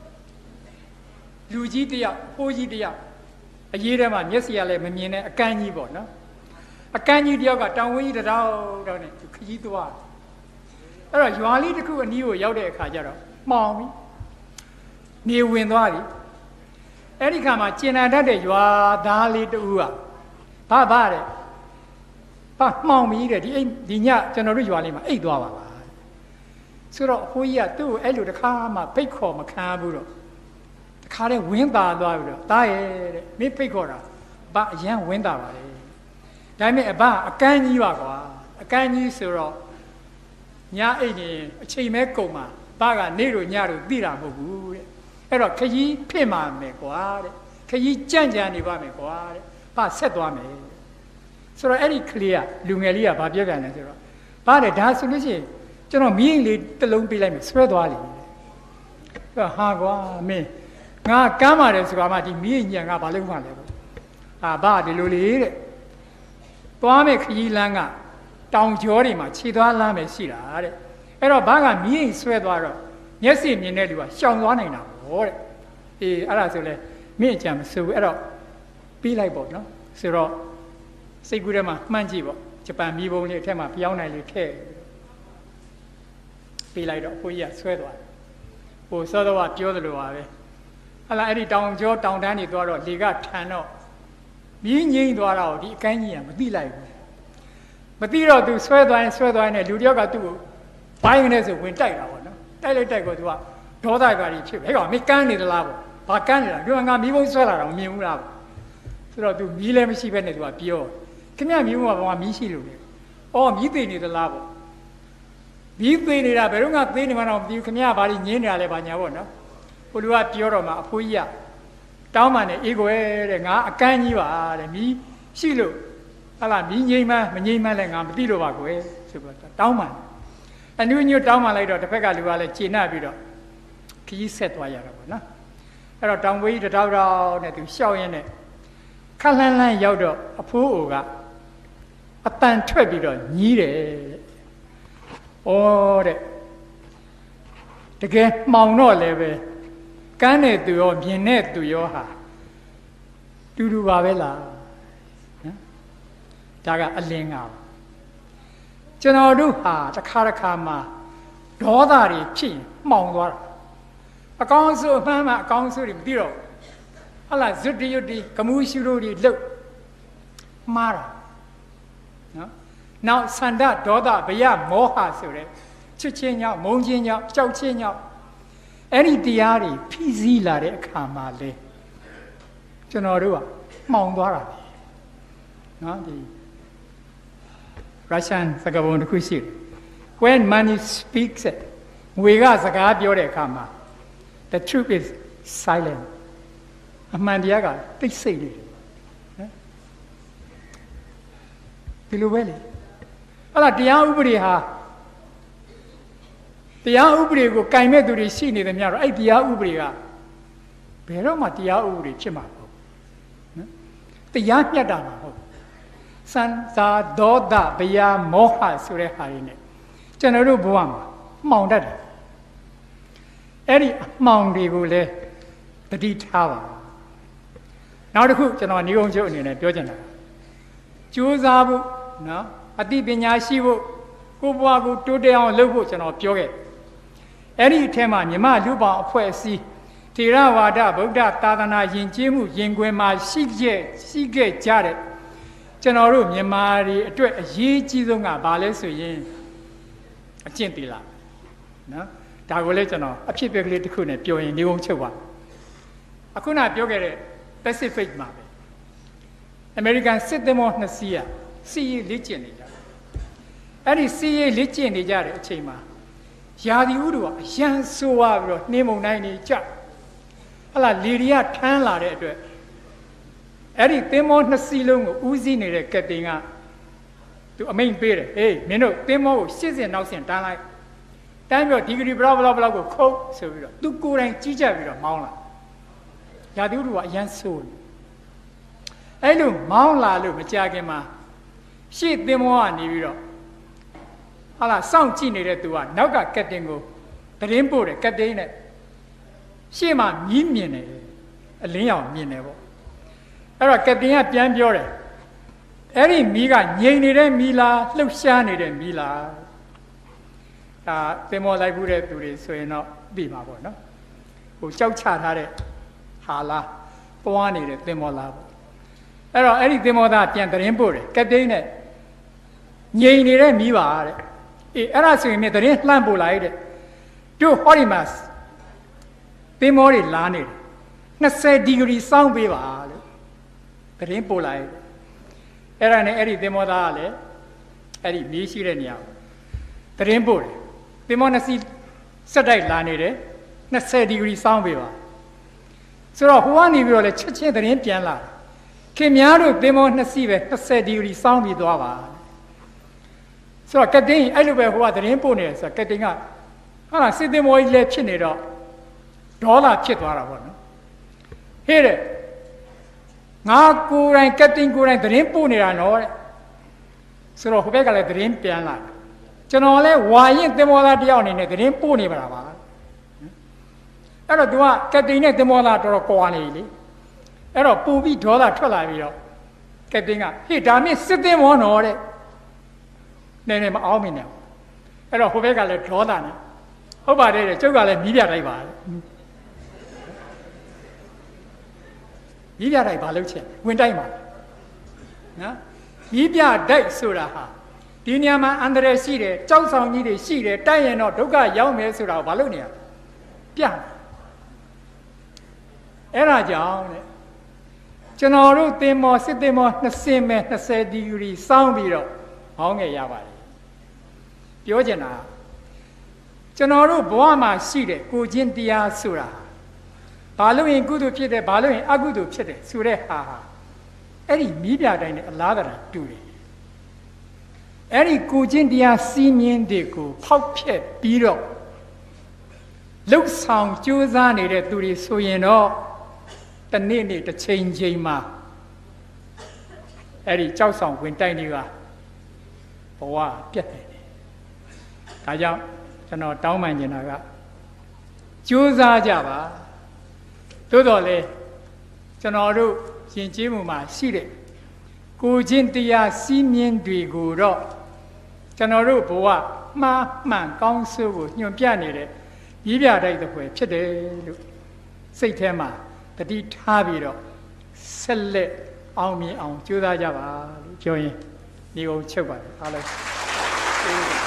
လူကြီးတယောက်ဟိုးကြီးတယောက်အရေးထဲမှာမျက်စိကလည်းမမြင်တဲ့အကန့်ကြီးပေါ့နော်အကန့်ကြီးတယောက်ကတောင်ဝင်းကြီးတောက်နဲ့ခကြီးသွားအဲ့တော့ရွာလေးတစ်ခုအနီးကိုရောက်တဲ့အခါကျတော့မှောင်ပြီနေဝင်သွားပြီအဲ့ဒီခါမှာကျင်နာတတ်တဲ့ရွာသားလေးတူကဘာတဲ့ဘာမှောင်ပြီတဲ့ဒီညကျွန်တော်တို့ရွာလေးမှာအိတ်သွားပါလားဆိုတော့ဟိုကြီးကသူ့ကိုအဲ့လိုတခါမှဖိတ်ခေါ်မခံဘူးတော့တခါတည်းဝင်းသာသွားပြီးတော့တားရဲ့တဲ့မင်းဖိတ်ခေါ်တာဘာအရန်ဝင်းသာပါလေဒါပေမဲ့အဘအကန်းကြီးပါကွာအကန်းကြီးဆိုတော့ညအိတ်နေအချိန်မဲကုန်မှာဘာကနေတို့ညတို့သိတာမဟုတ်ဘူးတဲ့အဲ့တော့ခကြီးဖြစ်မှာမယ်ကွာတဲ့ခကြီးကြံ့ကြံ့နေပါမယ်ကွာတဲ့ဘာဆက်သွားမယ်ဆိုတော့အဲ့ဒီကလေးကလူငယ်လေးကဘာပြောပြန်လဲဆိုတော့ဘာလဲဒါဆိုလို့ရှိရင်ကျွန်တော်မီးရင်လေးတစ်လုံးပေးလိုက်မယ်ဆွဲသွားလိမ့်မယ်ဟာကွာမင်းငါကမ်းပါတယ်ဆိုတာမှဒီမီးရင်ညံငါဘာလုပ်မှလဲဘာဒီလိုလေးတဲ့သွားမယ်ခကြီးလမ်းကတောင်ကျောတွေမှာခြေသွားလမ်းပဲရှိတာတဲ့အဲ့တော့ဘာကမီးရင်ဆွဲသွားတော့မျက်စိမြင်တဲ့လူကရှောင်သွားနိုင်တာပေါ့တဲ့အေးအဲ့ဒါဆိုလဲမင်းအကြံမစိုးဘူးအဲ့တော့ပြီးလိုက်ပေါ့နော်ဆိုတော့စိတ်ကူးထဲမှာမှန်းကြည့်ပေါ့ဂျပန်မီးပုံလေးအထက်မှာပြောင်းနိုင်လေးထည့်ပြီးလိုက်တော့ကိုကြီးကဆွဲသွားတယ်ဟိုစောတော့ပြောသလိုပါပဲဟလာအဲ့ဒီတောင်ကျောတောင်တန်းတွေသွားတော့လေကထန်တော့မြင်းငိမ့်သွားတော့ဒီအကန်းကြီးကမသိလိုက်ဘူးမသိတော့သူဆွဲသွားရင်နဲ့လူတယောက်ကသူ့ကိုဘိုင်းကနေဆိုဝင်တိုက်တာပေါ့နော်တိုက်ကိုသူကဒေါသကာရီဖြစ်ဟဲ့ကောင်မင်းကန်းနေသလားပေါ့ဘာကန်းနေတာဒီကငါမီးပုံဆွဲလာတာမမြင်ဘူးလားပေါ့ဆိုတော့သူမီးလည်းမရှိဘဲနဲ့သူကပြောခင်ဗျမီးပုံကဘာမှမီးရှိလို့လေအော်မီးသိနေသလားပေါ့မိသေးနေတာဘယ်တော့မှသေးနေမှတော့ဒီခင်ဗျားဘာလို့ညင်းနေရလဲဘာညာပေါ့နော်ဘုရားပြောတော့မှအဖိုးကြီးကတောင်းမှနဲ့အေးကွယ်တဲ့ငါအကန်းကြီးပါတဲ့မိရှိလို့ဟာလားမိငိမ့်မှမငိမ့်မှလည်းငါမသိလို့ပါကွယ်ဆိုပြီးတောင်းမှအနုညွတ်တောင်းမှလိုက်တော့တစ်ဖက်ကလူကလည်းခြေနှပ်ပြီးတော့ခကြီးဆက်သွားရတာပေါ့နော်အဲ့တော့တောင်ဝေးကြီးတထောက်တော့နဲ့သူရှောက်ရင်းနဲ့ခက်လှမ်းလှမ်းရောက်တော့အဖိုးအိုကအတန်ထွက်ပြီးတော့ညီးတယ်ဩတဲ့တကယ်မှောင်တော့လည်းပဲကန်းတဲ့သူရောမြင်တဲ့သူရောဟာတူတူပါပဲလားနော်ဒါကအလင်းကကျွန်တော်တို့ဟာတစ်ခါတစ်ခါမှာဒေါသတွေဖြစ်ရင်မှောင်သွားတာအကောင်းဆိုအမှန်မှအကောင်းဆိုတွေမသိတော့ဟလာဇွတ်တရွတ်ဒီကမူးရှုလို့တွေလှုပ်မှားတာနော်နောက်ဆန္ဒဒေါသဘယမောဟဆိုတဲ့ချစ်ချင်းကြောင့်မုန်းချင်းကြောင့်ကြောက်ချင်းကြောင့်အဲ့ဒီတရားတွေဖိစီးလာတဲ့အခါမှာလေကျွန်တော်တို့ကမှောင်သွားတာနော်ဒီ Russian စကားပုံတစ်ခုရှိတယ် When money speaks ငွေကစကားပြောတဲ့အခါမှာ the truth is silent အမှန်တရားကတိတ်ဆိတ်နေတယ်နော်ဒီလိုပဲလေအဲ့ဒါတရားဥပဒေဟာတရားဥပဒေကိုကင်မဲ့သူတွေရှိနေတယ်များတော့အဲ့တရားဥပဒေကဘယ်တော့မှတရားဥပဒေဖြစ်မှာမဟုတ်နော်တရားမျှတာမှာဟုတ်စံစာဒေါသဘယမောဟဆိုတဲ့ဟာတွေနဲ့ကျွန်တော်တို့ဘဝမှာမှောင်တတ်တယ်အဲ့ဒီအမှောင်တွေကိုလည်းတတိထားပါနောက်တစ်ခုကျွန်တော်ညီကုန်းချုပ်အနေနဲ့ပြောချင်တာကြိုးစားဖို့နော်အသိပညာရှိဖို့ကိုယ်ဘဝကိုတိုးတက်အောင်လုပ်ဖို့ကျွန်တော်ပြောခဲ့အဲ့ဒီအထက်မှာမြမလူပေါင်းအဖွဲ့အစည်းထေရဝါဒဗုဒ္ဓသာသနာယဉ်ကျေးမှုယဉ်ကွယ်မှာရှိခဲ့ကြတဲ့ကျွန်တော်တို့မြန်မာတွေအတွက်အရေးကြီးဆုံးကဘာလဲဆိုရင်အကျင့်သီလနော်ဒါကိုလည်းကျွန်တော်အဖြစ်အပျက်ကလေးတစ်ခုနဲ့ပြောရင်ညီကုန်းချုပ်ပါအခုနပြောခဲ့တဲ့ Pacific မှာပဲ American စစ်သင်္ဘော2စီးစီးရေးလေ့ကျင့်နေကြတယ်အဲ့ဒီစီးရေးလေ့ကျင့်နေကြတဲ့အချိန်မှာရာသီဥတုကအရန်ဆိုးဝါးပြီးတော့နှင်းမုန်တိုင်းတွေကြဟလာလေတွေကထမ်းလာတဲ့အတွက်အဲ့ဒီသင်္ဘော2စီးလုံးကိုဦးစီးနေတဲ့ကက်တင်ကသူအမိန့်ပေးတယ်ဟေးမင်းတို့သင်္ဘောကို80နောက်ဆင့်တန်းလိုက်တန်းပြီးတော့ဒီဂရီဘလောက်ကိုခုတ်ဆိုပြီးတော့သူကိုယ်တိုင်ကြီးကြပ်ပြီးတော့မောင်းလာရာသီဥတုကအရန်ဆိုးအဲ့လိုမောင်းလာလို့မကြခင်မှာရှေ့သင်္ဘောကနေပြီးတော့ဟာလာစောင့်ကြည့်နေတဲ့သူကနောက်ကကက်တင်ကိုသတင်းပို့တယ်ကက်တင်နဲ့ရှေ့မှာမြင်းမြင်တယ်အလင်းရောင်မြင်တယ်ပေါ့အဲ့တော့ကက်တင်ကပြန်ပြောတယ်အဲ့ဒီမီးကငြိမ်နေတဲ့မီးလားလှုပ်ရှားနေတဲ့မီးလားဒါသင်္ဘောလိုက်ဘူးတဲ့သူတွေဆိုရင်တော့သိမှာပေါ့နော်ဟိုကြောက်ချထားတဲ့ဟာလားပွားနေတဲ့သင်္ဘောလားပေါ့အဲ့တော့အဲ့ဒီသင်္ဘောသားပြန်သတင်းပို့တယ်ကက်တင်နဲ့ငြိမ်နေတဲ့မီးပါတဲ့အေးအဲ့ဒါဆိုရင်လည်းသတင်းလှမ်းပို့လိုက်တဲ့တို့ဟောဒီမှာသင်္ဘောတွေလာနေတယ်20ဒီဂရီစောင်းပေးပါလို့သတင်းပို့လိုက်အဲ့ဒါနဲ့အဲ့ဒီသင်္ဘောသားကလည်းအဲ့ဒီမီးရှိတဲ့နေရာကိုသတင်းပို့တယ်သင်္ဘော2စီးစက်တိုက်လာနေတယ်20ဒီဂရီစောင်းပေးပါဆိုတော့ဟိုကနေပြီးတော့လည်းချက်ချင်းသတင်းပြန်လာခင်များတို့သင်္ဘော2စီးပဲ20ဒီဂရီစောင်းပြီးသွားပါဆိုတော့ကတင်အဲ့လိုပဲဟိုကသတင်းပို့နေတယ်ဆိုတော့ကတင်ကဟာစစ်သင်္ဘောကြီးလည်းဖြစ်နေတော့ဒေါ်လာဖြစ်သွားတာပေါ့နော်ဟေးတဲ့ငါကိုယ်တိုင်ကတင်ကိုယ်တိုင်သတင်းပို့နေတာနော်တဲ့ဆိုတော့ဟိုဘက်ကလည်းသတင်းပြန်လာကျွန်တော်လည်းဝါရင်သင်္ဘောသားတယောက်အနေနဲ့သတင်းပို့နေပါလားပါအဲ့တော့ तू ကတင်နဲ့သင်္ဘောသားတော်တော်ကွာနေပြီလေအဲ့တော့ပူပြီးဒေါ်လာထွက်လာပြီးတော့ကတင်ကဟေးဒါမြင့်စစ်သင်္ဘောနော်တဲ့နေမအောင်မင်းနဲ့အဲ့တော့ဟိုဘက်ကလည်းဒေါသနဲ့ဟုတ်ပါတယ်တဲ့ကျုပ်ကလည်းမီးပြတိုက်ပါမီးပြတိုက်ပါလို့ချက်ဝင်တိုက်ပါနော်မီးပြတိုက်ဆိုတာဟာဒီနေရာမှာအန္တရာယ်ရှိတယ်ကြောက်ဆောင်ကြီးတွေရှိတယ်တိုက်ရင်တော့ဒုက္ခရောက်မယ်ဆိုတာကိုဘာလို့နေရပြအဲ့ဒါကြောင့်တဲ့ကျွန်တော်တို့သင်္ဘောစစ်သင်္ဘော2ဆင်းမဲ့20ဒီဂရီစောင်းပြီးတော့ဟောင်းငယ်ရပါတယ်ပြောချင်တာကျွန်တော်တို့ဘဝမှာရှိတဲ့ကိုချင်းတရားဆိုတာဘာလို့ရင်ကုသိုလ်ဖြစ်တယ်ဘာလို့ရင်အကုသိုလ်ဖြစ်တယ်ဆိုတဲ့ဟာအဲ့ဒီမိပြတိုင်းနဲ့အလားတရာတူတယ်အဲ့ဒီကိုချင်းတရားစီးမြင်တွေကိုဖောက်ဖျက်ပြီးတော့လှုပ်ဆောင်ကြိုးစားနေတဲ့သူတွေဆိုရင်တော့တနေ့နေ့တစ်ချိန်ချိန်မှာအဲ့ဒီကြောက်ဆောင်ဝင်တိုက်တွေကဘဝပြတ်နေတယ်ဒါကြောင့်ကျွန်တော်တောင်းပန်နေတာကကြိုးစားကြပါသို့တော်လည်းကျွန်တော်တို့ယဉ်ကျေးမှုမှာရှိတဲ့ကိုချင်းတရားစီးမြင်တွေကိုတော့ကျွန်တော်တို့ဘဝမှားမှန်ကောင်းဆိုးကိုညွှန်ပြနေတဲ့ဤပြတိုက်တဲ့ဖွယ်ဖြစ်တယ်လို့စိတ်ထဲမှာတတိထားပြီးတော့ဆက်လက်အောင်မြင်အောင်ကြိုးစားကြပါလို့ပြောရင်ဒီအောင်ချုပ်ပါတယ်အားလုံး